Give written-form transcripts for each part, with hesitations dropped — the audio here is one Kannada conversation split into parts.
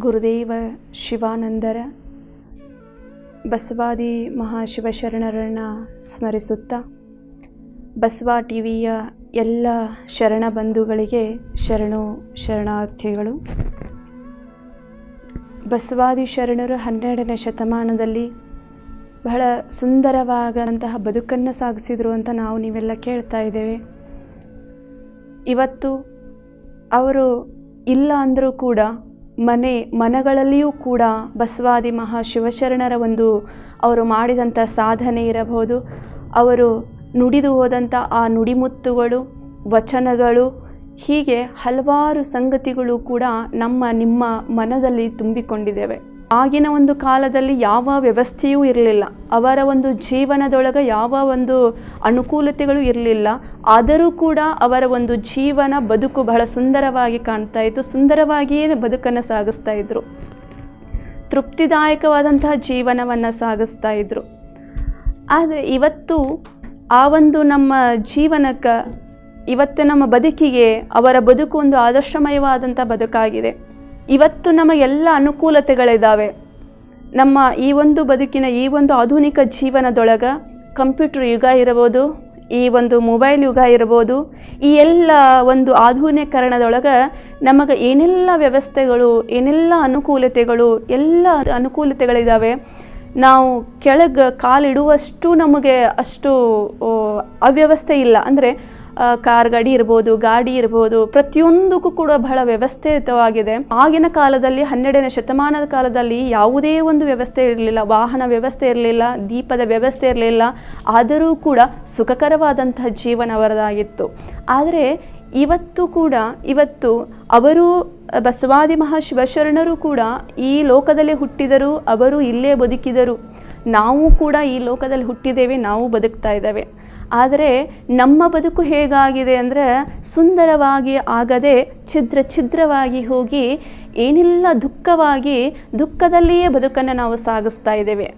ಗುರುದೇವ ಶಿವಾನಂದರ ಬಸವಾದಿ ಮಹಾಶಿವಶರಣರನ್ನು ಸ್ಮರಿಸುತ್ತಾ ಬಸವ ಟಿವಿಯ ಎಲ್ಲ ಶರಣ ಬಂಧುಗಳಿಗೆ ಶರಣಾರ್ಥಿಗಳು. ಬಸವಾದಿ ಶರಣರು 12ನೇ ಶತಮಾನದಲ್ಲಿ ಬಹಳ ಸುಂದರವಾದಂತಹ ಬದುಕನ್ನು ಸಾಗಿಸಿದರು ಅಂತ ನೀವೆಲ್ಲ ಕೇಳ್ತಾ ಇದ್ದೇವೆ. ಇವತ್ತು ಅವರು ಇಲ್ಲ ಅಂದರೂ ಕೂಡ ಮನಗಳಲ್ಲಿಯೂ ಕೂಡ ಬಸವಾದಿ ಮಹಾಶಿವಶರಣರ ಅವರು ಮಾಡಿದಂಥ ಸಾಧನೆ ಇರಬಹುದು, ಅವರು ನುಡಿದು ಹೋದಂಥ ಆ ನುಡಿಮುತ್ತುಗಳು, ವಚನಗಳು, ಹೀಗೆ ಹಲವಾರು ಸಂಗತಿಗಳು ಕೂಡ ನಿಮ್ಮ ಮನದಲ್ಲಿ ತುಂಬಿಕೊಂಡಿದ್ದೇವೆ. ಆಗಿನ ಕಾಲದಲ್ಲಿ ಯಾವ ವ್ಯವಸ್ಥೆಯೂ ಇರಲಿಲ್ಲ, ಅವರ ಜೀವನದೊಳಗೆ ಯಾವ ಅನುಕೂಲತೆಗಳು ಇರಲಿಲ್ಲ. ಆದರೂ ಕೂಡ ಅವರ ಜೀವನ ಬದುಕು ಬಹಳ ಸುಂದರವಾಗಿ ಕಾಣ್ತಾ ಇತ್ತು, ಸುಂದರವಾಗಿಯೇ ಬದುಕನ್ನು ಸಾಗಿಸ್ತಾ ಇದ್ದರು, ತೃಪ್ತಿದಾಯಕವಾದಂತಹ ಜೀವನವನ್ನು ಸಾಗಿಸ್ತಾ ಇದ್ದರು. ಆದರೆ ಇವತ್ತು ಆ ನಮ್ಮ ಜೀವನಕ್ಕೆ, ಇವತ್ತು ನಮ್ಮ ಬದುಕಿಗೆ ಅವರ ಬದುಕು ಆದರ್ಶಮಯವಾದಂಥ ಬದುಕಾಗಿದೆ. ಇವತ್ತು ನಮಗೆಲ್ಲ ಅನುಕೂಲತೆಗಳಿದ್ದಾವೆ. ನಮ್ಮ ಈ ಬದುಕಿನ ಈ ಆಧುನಿಕ ಜೀವನದೊಳಗೆ ಕಂಪ್ಯೂಟರ್ ಯುಗ ಇರಬಹುದು, ಈ ಮೊಬೈಲ್ ಯುಗ ಇರಬಹುದು, ಈ ಎಲ್ಲ ಆಧುನೀಕರಣದೊಳಗೆ ನಮಗೆ ಏನೆಲ್ಲ ವ್ಯವಸ್ಥೆಗಳು, ಏನೆಲ್ಲ ಅನುಕೂಲತೆಗಳು, ಎಲ್ಲ ಅನುಕೂಲತೆಗಳಿದ್ದಾವೆ. ನಾವು ಕೆಳಗೆ ಕಾಲಿಡುವಷ್ಟು ನಮಗೆ ಅಷ್ಟು ಅವ್ಯವಸ್ಥೆ ಇಲ್ಲ. ಅಂದರೆ ಕಾರ್ ಗಾಡಿ ಇರ್ಬೋದು, ಪ್ರತಿಯೊಂದಕ್ಕೂ ಕೂಡ ಬಹಳ ವ್ಯವಸ್ಥಿತವಾಗಿದೆ. ಆಗಿನ ಕಾಲದಲ್ಲಿ 12ನೇ ಶತಮಾನದ ಕಾಲದಲ್ಲಿ ಯಾವುದೇ ವ್ಯವಸ್ಥೆ ಇರಲಿಲ್ಲ, ವಾಹನ ವ್ಯವಸ್ಥೆ ಇರಲಿಲ್ಲ, ದೀಪದ ವ್ಯವಸ್ಥೆ ಇರಲಿಲ್ಲ. ಆದರೂ ಕೂಡ ಸುಖಕರವಾದಂತಹ ಜೀವನ ಅವರದಾಗಿತ್ತು. ಆದರೆ ಇವತ್ತು ಅವರು ಬಸವಾದಿ ಮಹಾಶಿವಶರಣರು ಕೂಡ ಈ ಲೋಕದಲ್ಲಿ ಹುಟ್ಟಿದರು, ಅವರು ಇಲ್ಲೇ ಬದುಕಿದರು. ನಾವು ಕೂಡ ಈ ಲೋಕದಲ್ಲಿ ಹುಟ್ಟಿದ್ದೇವೆ, ನಾವು ಬದುಕ್ತಾ ಇದ್ದೇವೆ. ಆದರೆ ನಮ್ಮ ಬದುಕು ಹೇಗಾಗಿದೆ ಅಂದರೆ ಸುಂದರವಾಗಿ ಆಗದೆ ಛಿದ್ರವಾಗಿ ಹೋಗಿ ಏನಿಲ್ಲ ದುಃಖದಲ್ಲಿಯೇ ಬದುಕನ್ನು ನಾವು ಸಾಗಿಸ್ತಾ ಇದ್ದೇವೆ.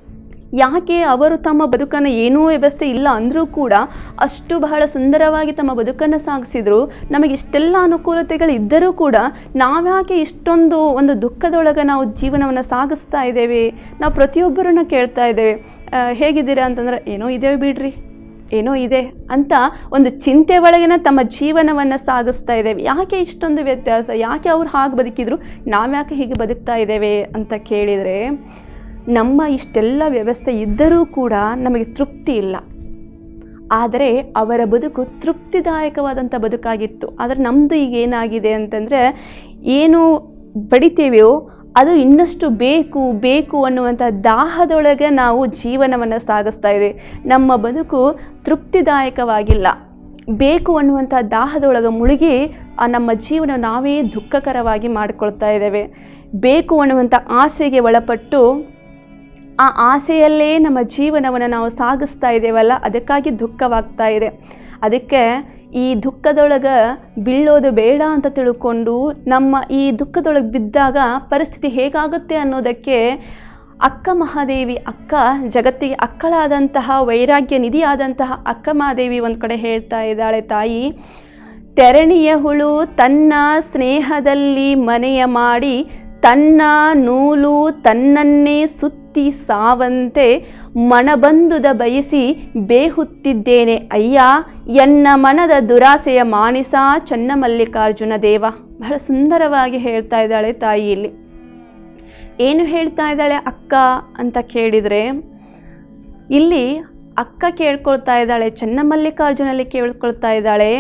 ಯಾಕೆ ಅವರು ತಮ್ಮ ಬದುಕನ್ನು ಏನೂ ವ್ಯವಸ್ಥೆ ಇಲ್ಲ ಅಂದರೂ ಕೂಡ ಅಷ್ಟು ಬಹಳ ಸುಂದರವಾಗಿ ತಮ್ಮ ಬದುಕನ್ನು ಸಾಗಿಸಿದ್ರು. ನಮಗೆ ಇಷ್ಟೆಲ್ಲ ಅನುಕೂಲತೆಗಳು ಇದ್ದರೂ ಕೂಡ ನಾವ್ಯಾಕೆ ಇಷ್ಟೊಂದು ದುಃಖದೊಳಗೆ ನಾವು ಜೀವನವನ್ನು ಸಾಗಿಸ್ತಾ ಇದ್ದೇವೆ? ನಾವು ಪ್ರತಿಯೊಬ್ಬರನ್ನ ಕೇಳ್ತಾ ಇದ್ದೇವೆ, ಹೇಗಿದ್ದೀರಾ ಅಂತಂದ್ರೆ ಏನೋ ಇದ್ದೇವೆ ಬಿಡ್ರಿ, ಏನೋ ಇದೆ ಅಂತ ಚಿಂತೆ ಒಳಗಿನ ತಮ್ಮ ಜೀವನವನ್ನು ಸಾಗಿಸ್ತಾ ಇದ್ದೇವೆ. ಯಾಕೆ ಇಷ್ಟೊಂದು ವ್ಯತ್ಯಾಸ? ಯಾಕೆ ಅವ್ರು ಹಾಗೆ ಬದುಕಿದ್ರು, ನಾವ್ಯಾಕೆ ಹೀಗೆ ಬದುಕ್ತಾ ಇದ್ದೇವೆ ಅಂತ ಕೇಳಿದರೆ, ನಮ್ಮ ಇಷ್ಟೆಲ್ಲ ವ್ಯವಸ್ಥೆ ಇದ್ದರೂ ಕೂಡ ನಮಗೆ ತೃಪ್ತಿ ಇಲ್ಲ. ಆದರೆ ಅವರ ಬದುಕು ತೃಪ್ತಿದಾಯಕವಾದಂಥ ಬದುಕಾಗಿತ್ತು. ಆದರೆ ನಮ್ಮದು ಈಗ ಏನಾಗಿದೆ ಅಂತಂದರೆ, ಏನು ಬಡಿತೇವೆಯೋ ಅದು ಇನ್ನಷ್ಟು ಬೇಕು ಅನ್ನುವಂಥ ದಾಹದೊಳಗೆ ನಾವು ಜೀವನವನ್ನು ಸಾಗಿಸ್ತಾ ಇದ್ದೇವೆ. ನಮ್ಮ ಬದುಕು ತೃಪ್ತಿದಾಯಕವಾಗಿಲ್ಲ, ಬೇಕು ಅನ್ನುವಂಥ ದಾಹದೊಳಗೆ ಮುಳುಗಿ ನಮ್ಮ ಜೀವನ ನಾವೇ ದುಃಖಕರವಾಗಿ ಮಾಡಿಕೊಳ್ತಾ ಇದ್ದೇವೆ. ಬೇಕು ಅನ್ನುವಂಥ ಆಸೆಗೆ ಒಳಪಟ್ಟು ಆ ಆಸೆಯಲ್ಲೇ ನಮ್ಮ ಜೀವನವನ್ನು ನಾವು ಸಾಗಿಸ್ತಾ ಇದ್ದೇವಲ್ಲ, ಅದಕ್ಕಾಗಿ ದುಃಖವಾಗ್ತಾ ಇದೆ. ಅದಕ್ಕೆ ಈ ದುಃಖದೊಳಗೆ ಬೀಳೋದು ಬೇಡ ಅಂತ ತಿಳ್ಕೊಂಡು ನಮ್ಮ ಈ ದುಃಖದೊಳಗೆ ಬಿದ್ದಾಗ ಪರಿಸ್ಥಿತಿ ಹೇಗಾಗುತ್ತೆ ಅನ್ನೋದಕ್ಕೆ ಅಕ್ಕ ಮಹಾದೇವಿ, ಜಗತ್ತಿಗೆ ಅಕ್ಕಳಾದಂತಹ ವೈರಾಗ್ಯ ನಿಧಿಯಾದಂತಹ ಅಕ್ಕ ಮಹಾದೇವಿ ಒಂದು ಕಡೆ ಹೇಳ್ತಾ ಇದ್ದಾಳೆ, ತಾಯಿ ತೆರಣಿಯ ಹುಳು ತನ್ನ ಸ್ನೇಹದಲ್ಲಿ ಮನೆಯ ಮಾಡಿ ತನ್ನ ನೂಲು ತನ್ನನ್ನೇ ಸುತ್ತಿ ಸಾವಂತೆ ಮನಬಂದುದ ಬಯಸಿ ಬೇಹುತ್ತಿದ್ದೇನೆ ಅಯ್ಯ ಎನ್ನ ಮನದ ದುರಾಸೆಯ ಮಾನಿಸ ಚನ್ನಮಲ್ಲಿಕಾರ್ಜುನ ದೇವ. ಬಹಳ ಸುಂದರವಾಗಿ ಹೇಳ್ತಾ ಇದ್ದಾಳೆ ತಾಯಿ. ಇಲ್ಲಿ ಏನು ಹೇಳ್ತಾ ಇದ್ದಾಳೆ ಅಕ್ಕ ಅಂತ ಕೇಳಿದರೆ, ಇಲ್ಲಿ ಅಕ್ಕ ಕೇಳ್ಕೊಳ್ತಾ ಇದ್ದಾಳೆ, ಚನ್ನಮಲ್ಲಿಕಾರ್ಜುನಲ್ಲಿ ಕೇಳ್ಕೊಳ್ತಾ ಇದ್ದಾಳೆ,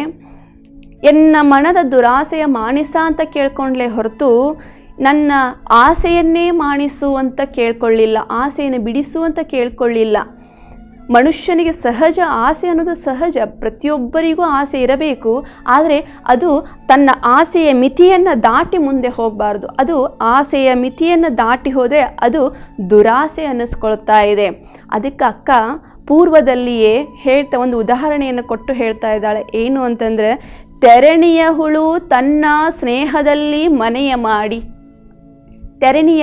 ಎನ್ನ ಮನದ ದುರಾಸೆಯ ಮಾನಿಸ ಅಂತ ಕೇಳ್ಕೊಂಡ್ಲೆ ಹೊರತು ನನ್ನ ಆಸೆಯನ್ನೇ ಮಾಣಿಸು ಅಂತ ಕೇಳ್ಕೊಳ್ಳಿಲ್ಲ, ಆಸೆಯನ್ನು ಬಿಡಿಸು ಅಂತ ಕೇಳ್ಕೊಳ್ಳಿಲ್ಲ. ಮನುಷ್ಯನಿಗೆ ಸಹಜ ಆಸೆ ಅನ್ನೋದು ಸಹಜ, ಪ್ರತಿಯೊಬ್ಬರಿಗೂ ಆಸೆ ಇರಬೇಕು. ಆದರೆ ಅದು ತನ್ನ ಆಸೆಯ ಮಿತಿಯನ್ನು ದಾಟಿ ಮುಂದೆ ಹೋಗಬಾರ್ದು. ಅದು ಆಸೆಯ ಮಿತಿಯನ್ನು ದಾಟಿ ಹೋದರೆ ಅದು ದುರಾಸೆ ಅನ್ನಿಸ್ಕೊಳ್ತಾ ಇದೆ. ಅದಕ್ಕೆ ಅಕ್ಕ ಪೂರ್ವದಲ್ಲಿಯೇ ಒಂದು ಉದಾಹರಣೆಯನ್ನು ಕೊಟ್ಟು ಹೇಳ್ತಾ ಇದ್ದಾಳೆ. ಏನು ಅಂತಂದರೆ, ತೆರಣಿಯ ಹುಳು ತನ್ನ ಸ್ನೇಹದಲ್ಲಿ ಮನೆಯ ಮಾಡಿ. ತೆರಣಿಯ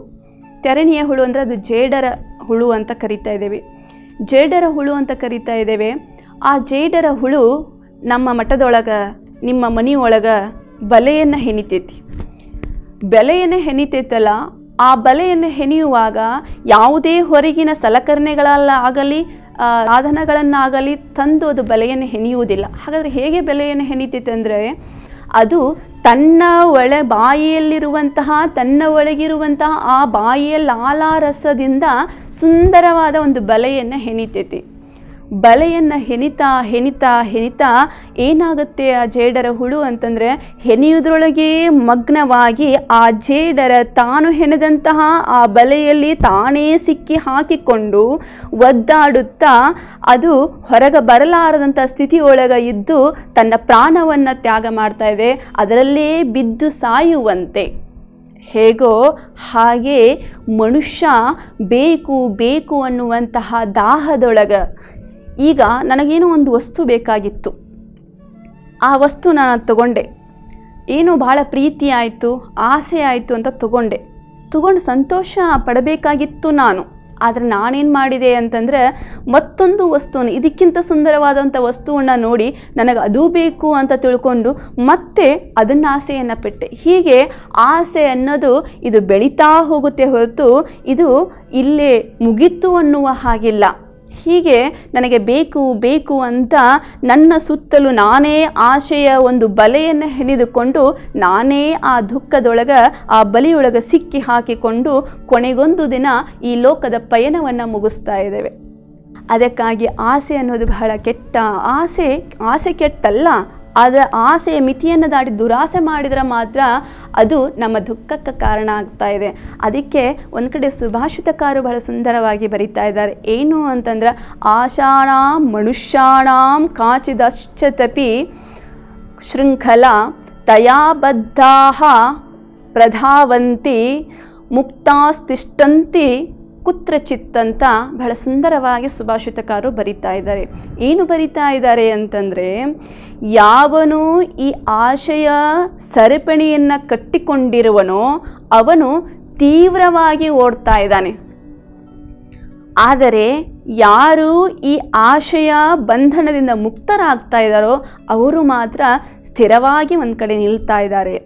ಹುಳು ಅಂದರೆ ಅದು ಜೇಡರ ಹುಳು ಅಂತ ಕರಿತಾ ಇದ್ದೇವೆ. ಜೇಡರ ಹುಳು ಅಂತ ಕರಿತಾ ಇದ್ದೇವೆ. ಆ ಜೇಡರ ಹುಳು ನಮ್ಮ ಮಠದೊಳಗೆ, ನಿಮ್ಮ ಮನೆಯೊಳಗೆ ಬಲೆಯನ್ನು ಹೆಣಿತೈತಿ. ಬೆಲೆಯನ್ನು ಹೆಣಿತೈತಲ್ಲ, ಆ ಬೆಲೆಯನ್ನು ಹೆಣೆಯುವಾಗ ಯಾವುದೇ ಹೊರಗಿನ ಸಲಕರಣೆಗಳಲ್ಲಾಗಲಿ ಸಾಧನಗಳನ್ನಾಗಲಿ ತಂದು ಅದು ಬೆಲೆಯನ್ನು ಹೆಣೆಯುವುದಿಲ್ಲ. ಹಾಗಾದರೆ ಹೇಗೆ ಬೆಲೆಯನ್ನು ಹೆಣಿತೈತೆ ಅಂದರೆ, ಅದು ತನ್ನ ಬಾಯಿಯಲ್ಲಿರುವಂತಹ, ತನ್ನ ಒಳಗಿರುವಂತಹ ಆ ಬಾಯಿಯ ಲಾಲಾರಸದಿಂದ ಸುಂದರವಾದ ಒಂದು ಬಲೆಯನ್ನು ಹೆಣಿತೈತಿ. ಬಲೆಯನ್ನು ಹೆಣಿತಾ ಏನಾಗುತ್ತೆ ಆ ಜೇಡರ ಹುಳು ಅಂತಂದರೆ, ಹೆಣೆಯುವುದರೊಳಗೆ ಮಗ್ನವಾಗಿ ಆ ಜೇಡರ ತಾನು ಹೆಣೆದಂತಹ ಆ ಬಲೆಯಲ್ಲಿ ತಾನೇ ಸಿಕ್ಕಿ ಹಾಕಿಕೊಂಡು ಒದ್ದಾಡುತ್ತಾ ಅದು ಹೊರಗೆ ಬರಲಾರದಂಥ ಸ್ಥಿತಿಯೊಳಗೆ ಇದ್ದು ತನ್ನ ಪ್ರಾಣವನ್ನು ತ್ಯಾಗ ಮಾಡ್ತಾ ಇದೆ, ಅದರಲ್ಲೇ ಬಿದ್ದು ಸಾಯುವಂತೆ. ಹೇಗೋ ಹಾಗೆ ಮನುಷ್ಯ ಬೇಕು ಅನ್ನುವಂತಹ ದಾಹದೊಳಗೆ, ಈಗ ನನಗೇನೋ ಒಂದು ವಸ್ತು ಬೇಕಾಗಿತ್ತು, ಆ ವಸ್ತು ನಾನು ತಗೊಂಡೆ, ಏನೋ ಭಾಳ ಪ್ರೀತಿ ಆಯಿತು, ಆಸೆ ಆಯಿತು ಅಂತ ತಗೊಂಡು ಸಂತೋಷ ಪಡಬೇಕಾಗಿತ್ತು ನಾನು. ಆದರೆ ನಾನೇನು ಮಾಡಿದೆ ಅಂತಂದರೆ, ಮತ್ತೊಂದು ವಸ್ತುವನ್ನು, ಇದಕ್ಕಿಂತ ಸುಂದರವಾದಂಥ ವಸ್ತುವನ್ನು ನೋಡಿ ನನಗೆ ಅದು ಬೇಕು ಅಂತ ತಿಳ್ಕೊಂಡು ಮತ್ತೆ ಅದನ್ನು ಆಸೆಯನ್ನು ಪಟ್ಟೆ. ಹೀಗೆ ಆಸೆ ಅನ್ನೋದು ಇದು ಬೆಳೀತಾ ಹೋಗುತ್ತೆ ಹೊರತು ಇದು ಇಲ್ಲೇ ಮುಗೀತು ಅನ್ನುವ ಹಾಗಿಲ್ಲ. ಹೀಗೆ ನನಗೆ ಬೇಕು ಅಂತ ನನ್ನ ಸುತ್ತಲೂ ನಾನೇ ಆಶೆಯ ಒಂದು ಬಲೆಯನ್ನು ಹೆಣೆದುಕೊಂಡು ನಾನೇ ಆ ದುಃಖದೊಳಗೆ, ಆ ಬಲಿಯೊಳಗೆ ಸಿಕ್ಕಿ ಹಾಕಿಕೊಂಡು ಕೊನೆಗೊಂದು ದಿನ ಈ ಲೋಕದ ಪಯಣವನ್ನು ಮುಗಿಸ್ತಾ ಇದ್ದೇವೆ. ಅದಕ್ಕಾಗಿ ಆಸೆ ಅನ್ನೋದು ಬಹಳ ಕೆಟ್ಟ. ಆಸೆ ಕೆಟ್ಟಲ್ಲ, ಅದರ ಆಸೆಯ ಮಿತಿಯನ್ನು ದಾಟಿ ದುರಾಸೆ ಮಾಡಿದರೆ ಮಾತ್ರ ಅದು ನಮ್ಮ ದುಃಖಕ್ಕೆ ಕಾರಣ ಆಗ್ತಾ ಇದೆ. ಅದಕ್ಕೆ ಒಂದು ಕಡೆ ಸುಭಾಷಿತಕಾರರು ಬಹಳ ಸುಂದರವಾಗಿ ಬರೀತಾ ಇದ್ದಾರೆ. ಏನು ಅಂತಂದ್ರೆ, ಆಶಾಣಾಂ ಮನುಷ್ಯಾಣಾಂ ಕಾಚಿದಶ್ಚತಪಿ ಶೃಂಖಲಾ ತಯಾಬದ್ಧಾಃ ಪ್ರಧಾವಂತಿ ಮುಕ್ತಾಸ್ತಿಷ್ಠಂತಿ ಕುತ್ರಚಿತ್ ಅಂತ ಬಹಳ ಸುಂದರವಾಗಿ ಸುಭಾಷಿತಕಾರರು ಬರಿತಾ ಇದ್ದಾರೆ. ಏನು ಬರಿತಾ ಇದ್ದಾರೆ ಅಂತಂದರೆ, ಯಾವನು ಈ ಆಶಯ ಸರಪಣಿಯನ್ನು ಕಟ್ಟಿಕೊಂಡಿರುವನೋ ಅವನು ತೀವ್ರವಾಗಿ ಓಡ್ತಾ ಇದ್ದಾನೆ. ಆದರೆ ಯಾರು ಈ ಆಶಯ ಬಂಧನದಿಂದ ಮುಕ್ತರಾಗ್ತಾ ಇದ್ದಾರೋ ಅವರು ಮಾತ್ರ ಸ್ಥಿರವಾಗಿ ಒಂದು ಕಡೆ ನಿಲ್ತಾ ಇದ್ದಾರೆ.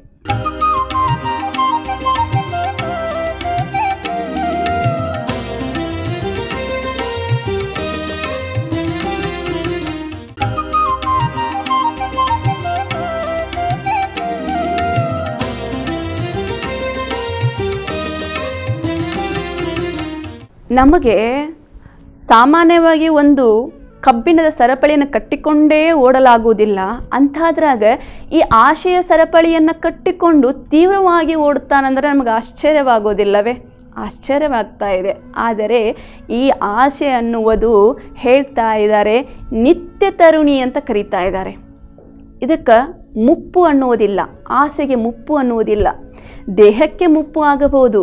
ನಮಗೆ ಸಾಮಾನ್ಯವಾಗಿ ಒಂದು ಕಬ್ಬಿಣದ ಸರಪಳಿಯನ್ನು ಕಟ್ಟಿಕೊಂಡೇ ಓಡಲಾಗುವುದಿಲ್ಲ. ಅಂಥದ್ರಾಗ ಈ ಆಶೆಯ ಸರಪಳಿಯನ್ನು ಕಟ್ಟಿಕೊಂಡು ತೀವ್ರವಾಗಿ ಓಡುತ್ತಾನಂದ್ರೆ ನಮಗೆ ಆಶ್ಚರ್ಯವಾಗೋದಿಲ್ಲವೇ? ಆಶ್ಚರ್ಯವಾಗ್ತಾ ಇದೆ. ಆದರೆ ಈ ಆಶೆ ಅನ್ನುವುದು ಹೇಳ್ತಾ ಇದ್ದಾರೆ, ನಿತ್ಯ ತರುಣಿ ಅಂತ ಕರೀತಾ ಇದ್ದಾರೆ. ಇದಕ್ಕೆ ಮುಪ್ಪು ಅನ್ನುವುದಿಲ್ಲ, ಆಸೆಗೆ ಮುಪ್ಪು ಅನ್ನುವುದಿಲ್ಲ. ದೇಹಕ್ಕೆ ಮುಪ್ಪು ಆಗಬಹುದು,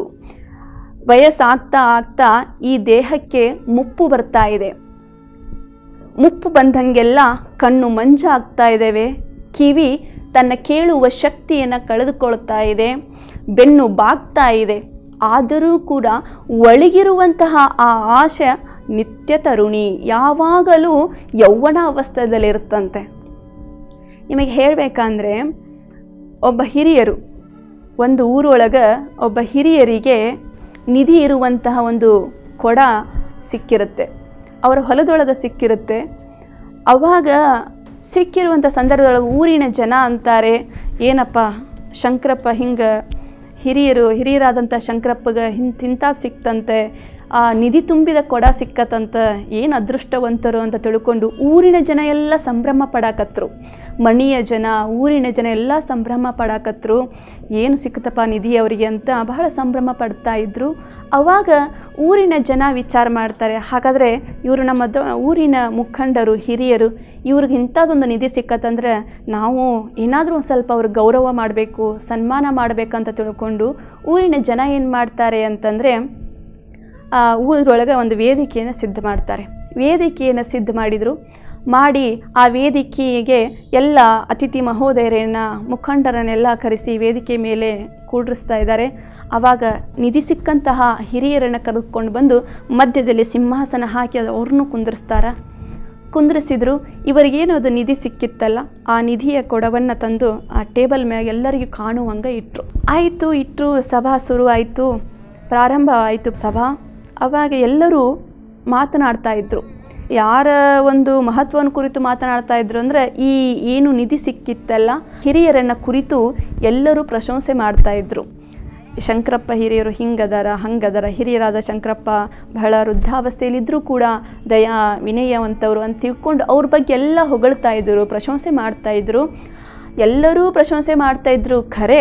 ವಯಸ್ಸಾಗ್ತಾ ಈ ದೇಹಕ್ಕೆ ಮುಪ್ಪು ಬರ್ತಾ ಇದೆ. ಮುಪ್ಪು ಬಂದಂಗೆಲ್ಲ ಕಣ್ಣು ಮಂಜಾಗ್ತಾ ಇದ್ದೇವೆ, ಕಿವಿ ತನ್ನ ಕೇಳುವ ಶಕ್ತಿಯನ್ನು ಕಳೆದುಕೊಳ್ತಾ ಇದೆ, ಬೆನ್ನು ಬಾಗ್ತಾ ಇದೆ. ಆದರೂ ಕೂಡ ಒಳಗಿರುವಂತಹ ಆ ಆಶೆ ನಿತ್ಯ ತರುಣಿ, ಯಾವಾಗಲೂ ಯೌವನ ಅವಸ್ಥೆಯಲ್ಲಿರುತ್ತಂತೆ. ನಿಮಗೆ ಹೇಳಬೇಕಂದ್ರೆ, ಒಬ್ಬ ಹಿರಿಯರು ಒಂದು ಊರೊಳಗೆ ಒಬ್ಬ ಹಿರಿಯರಿಗೆ ನಿಧಿ ಇರುವಂತಹ ಒಂದು ಕೊಡ ಸಿಕ್ಕಿರುತ್ತೆ, ಅವರ ಹೊಲದೊಳಗೆ ಸಿಕ್ಕಿರುತ್ತೆ. ಅವಾಗ ಸಿಕ್ಕಿರುವಂಥ ಸಂದರ್ಭದೊಳಗೆ ಊರಿನ ಜನ ಅಂತಾರೆ, ಏನಪ್ಪ ಶಂಕರಪ್ಪ ಹಿಂಗೆ ಹಿರಿಯರಾದಂಥ ಶಂಕರಪ್ಪಗೆ ಇಂಥದ್ದು ಸಿಕ್ತಂತೆ, ಆ ನಿಧಿ ತುಂಬಿದ ಕೊಡ ಸಿಕ್ಕತ್ತಂತ, ಏನು ಅದೃಷ್ಟವಂತರು ಅಂತ ತಿಳ್ಕೊಂಡು ಊರಿನ ಜನ ಎಲ್ಲ ಸಂಭ್ರಮ ಪಡಾಕತ್ರು. ಮಣಿಯ ಜನ, ಊರಿನ ಜನ ಎಲ್ಲ ಸಂಭ್ರಮ ಪಡಾಕತ್ರು, ಏನು ಸಿಕ್ಕತ್ತಪ್ಪ ನಿಧಿ ಅವರಿಗೆ ಅಂತ ಬಹಳ ಸಂಭ್ರಮ ಪಡ್ತಾ ಇದ್ರು. ಆವಾಗ ಊರಿನ ಜನ ವಿಚಾರ ಮಾಡ್ತಾರೆ, ಹಾಗಾದರೆ ಇವರು ನಮ್ಮ ಊರಿನ ಮುಖಂಡರು, ಹಿರಿಯರು, ಇವ್ರಿಗೆ ಇಂಥದ್ದೊಂದು ನಿಧಿ ಸಿಕ್ಕತ್ತಂದ್ರೆ ನಾವು ಏನಾದರೂ ಒಂದು ಸ್ವಲ್ಪ ಅವ್ರಿಗೆ ಗೌರವ ಮಾಡಬೇಕು, ಸನ್ಮಾನ ಮಾಡಬೇಕಂತ ತಿಳ್ಕೊಂಡು ಊರಿನ ಜನ ಏನು ಮಾಡ್ತಾರೆ ಅಂತಂದರೆ, ಊರೊಳಗೆ ಒಂದು ವೇದಿಕೆಯನ್ನು ಸಿದ್ಧ ಮಾಡ್ತಾರೆ. ವೇದಿಕೆಯನ್ನು ಸಿದ್ಧ ಮಾಡಿ ಆ ವೇದಿಕೆಗೆ ಎಲ್ಲ ಅತಿಥಿ ಮಹೋದಯರನ್ನ, ಮುಖಂಡರನ್ನೆಲ್ಲ ಕರೆಸಿ ವೇದಿಕೆ ಮೇಲೆ ಕೂಡಿಸ್ತಾ ಇದ್ದಾರೆ. ಆವಾಗ ನಿಧಿ ಸಿಕ್ಕಂತಹ ಹಿರಿಯರನ್ನು ಕರೆದುಕೊಂಡು ಬಂದು ಮಧ್ಯದಲ್ಲಿ ಸಿಂಹಾಸನ ಹಾಕಿ ಅವ್ರನ್ನೂ ಕುಂದಿರಿಸ್ತಾರೆ. ಕುಂದ್ರಿಸಿದ್ರು. ಇವರಿಗೇನು ಅದು ನಿಧಿ ಸಿಕ್ಕಿತ್ತಲ್ಲ, ಆ ನಿಧಿಯ ಕೊಡವನ್ನು ತಂದು ಆ ಟೇಬಲ್ ಮ್ಯಾಗ ಎಲ್ಲರಿಗೂ ಕಾಣುವಂಗೆ ಇಟ್ಟರು. ಆಯಿತು, ಇಟ್ಟರು. ಸಭಾ ಶುರು ಆಯಿತು, ಪ್ರಾರಂಭ ಆಯಿತು ಸಭಾ. ಆವಾಗ ಎಲ್ಲರೂ ಮಾತನಾಡ್ತಾ ಇದ್ದರು. ಯಾರ ಒಂದು ಮಹತ್ವವನ್ನು ಕುರಿತು ಮಾತನಾಡ್ತಾ ಇದ್ರು ಅಂದರೆ, ಈ ಏನು ನಿಧಿ ಸಿಕ್ಕಿತ್ತಲ್ಲ ಹಿರಿಯರನ್ನು ಕುರಿತು ಎಲ್ಲರೂ ಪ್ರಶಂಸೆ ಮಾಡ್ತಾಯಿದ್ರು. ಶಂಕರಪ್ಪ ಹಿರಿಯರು ಹಿಂಗದರ ಹಂಗದರ, ಹಿರಿಯರಾದ ಶಂಕರಪ್ಪ ಬಹಳ ವೃದ್ಧಾವಸ್ಥೆಯಲ್ಲಿದ್ದರೂ ಕೂಡ ದಯಾ ವಿನಯವಂತವರು ಅಂತ ತಿಳ್ಕೊಂಡು ಅವ್ರ ಬಗ್ಗೆ ಎಲ್ಲ ಹೊಗಳ್ತಾ ಇದ್ದರು, ಪ್ರಶಂಸೆ ಮಾಡ್ತಾಯಿದ್ರು. ಎಲ್ಲರೂ ಪ್ರಶಂಸೆ ಮಾಡ್ತಾಯಿದ್ರು ಖರೆ.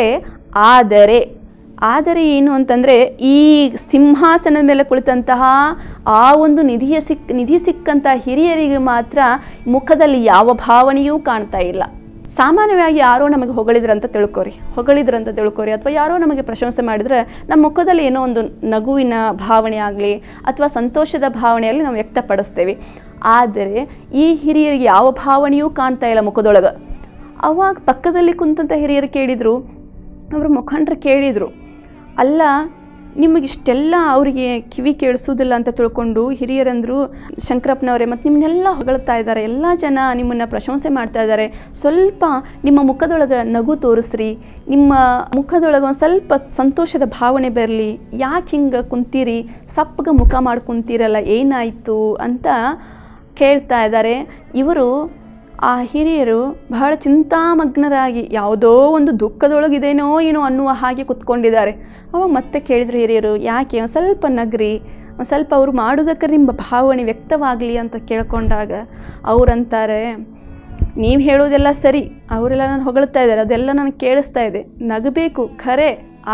ಆದರೆ ಏನು ಅಂತಂದರೆ, ಈ ಸಿಂಹಾಸನದ ಮೇಲೆ ಕುಳಿತಂತಹ ಆ ಒಂದು ನಿಧಿ ಸಿಕ್ಕಂಥ ಹಿರಿಯರಿಗೆ ಮಾತ್ರ ಮುಖದಲ್ಲಿ ಯಾವ ಭಾವನೆಯೂ ಕಾಣ್ತಾ ಇಲ್ಲ. ಸಾಮಾನ್ಯವಾಗಿ ಯಾರೋ ನಮಗೆ ಹೊಗಳಿದ್ರಂತ ತಿಳ್ಕೊರಿ ಅಥವಾ ಯಾರೋ ನಮಗೆ ಪ್ರಶಂಸೆ ಮಾಡಿದರೆ ನಮ್ಮ ಮುಖದಲ್ಲಿ ಏನೋ ಒಂದು ನಗುವಿನ ಭಾವನೆ ಆಗಲಿ ಅಥವಾ ಸಂತೋಷದ ಭಾವನೆಯಲ್ಲಿ ನಾವು ವ್ಯಕ್ತಪಡಿಸ್ತೇವೆ. ಆದರೆ ಈ ಹಿರಿಯರಿಗೆ ಯಾವ ಭಾವನೆಯೂ ಕಾಣ್ತಾ ಇಲ್ಲ ಮುಖದೊಳಗೆ. ಅವಾಗ ಪಕ್ಕದಲ್ಲಿ ಕುಂತಂಥ ಹಿರಿಯರು ಕೇಳಿದರು, ಅವರು ಮುಖಂಡರು ಕೇಳಿದರು, ಅಲ್ಲ ನಿಮಗಿಷ್ಟೆಲ್ಲ ಅವರಿಗೆ ಕಿವಿ ಕೇಳಿಸೋದಿಲ್ಲ ಅಂತ ತಿಳ್ಕೊಂಡು ಹಿರಿಯರಂದರು, ಶಂಕರಪ್ಪನವರೇ ಮತ್ತು ನಿಮ್ಮನ್ನೆಲ್ಲ ಹೊಗಳ್ತಾ ಇದ್ದಾರೆ, ಎಲ್ಲ ಜನ ನಿಮ್ಮನ್ನು ಪ್ರಶಂಸೆ ಮಾಡ್ತಾ ಇದ್ದಾರೆ, ಸ್ವಲ್ಪ ನಿಮ್ಮ ಮುಖದೊಳಗೆ ನಗು ತೋರಿಸ್ರಿ, ನಿಮ್ಮ ಮುಖದೊಳಗೆ ಒಂದು ಸ್ವಲ್ಪ ಸಂತೋಷದ ಭಾವನೆ ಬರಲಿ, ಯಾಕೆ ಹಿಂಗೆ ಕುಂತೀರಿ, ಸಪ್ಪಗೆ ಮುಖ ಮಾಡಿ ಕುಂತೀರಲ್ಲ, ಏನಾಯಿತು ಅಂತ ಕೇಳ್ತಾ ಇದ್ದಾರೆ. ಇವರು ಆ ಹಿರಿಯರು ಬಹಳ ಚಿಂತಾಮಗ್ನರಾಗಿ ಯಾವುದೋ ಒಂದು ದುಃಖದೊಳಗಿದೇನೋ ಏನೋ ಅನ್ನುವ ಹಾಗೆ ಕುತ್ಕೊಂಡಿದ್ದಾರೆ. ಅವಾಗ ಮತ್ತೆ ಕೇಳಿದ್ರು ಹಿರಿಯರು, ಯಾಕೆ ಒಂದು ಸ್ವಲ್ಪ ನಗ್ರಿ, ಒಂದು ಸ್ವಲ್ಪ ಅವರು ಮಾಡೋದಕ್ಕೆ ನಿಮ್ಮ ಭಾವನೆ ವ್ಯಕ್ತವಾಗಲಿ ಅಂತ ಕೇಳ್ಕೊಂಡಾಗ ಅವರಂತಾರೆ, ನೀವು ಹೇಳೋದೆಲ್ಲ ಸರಿ, ಅವರೆಲ್ಲ ನಾನು ಹೊಗಳ್ತಾ ಇದ್ದಾರೆ, ಅದೆಲ್ಲ ನನಗೆ ಕೇಳಿಸ್ತಾ ಇದೆ, ನಗಬೇಕು ಖರೆ,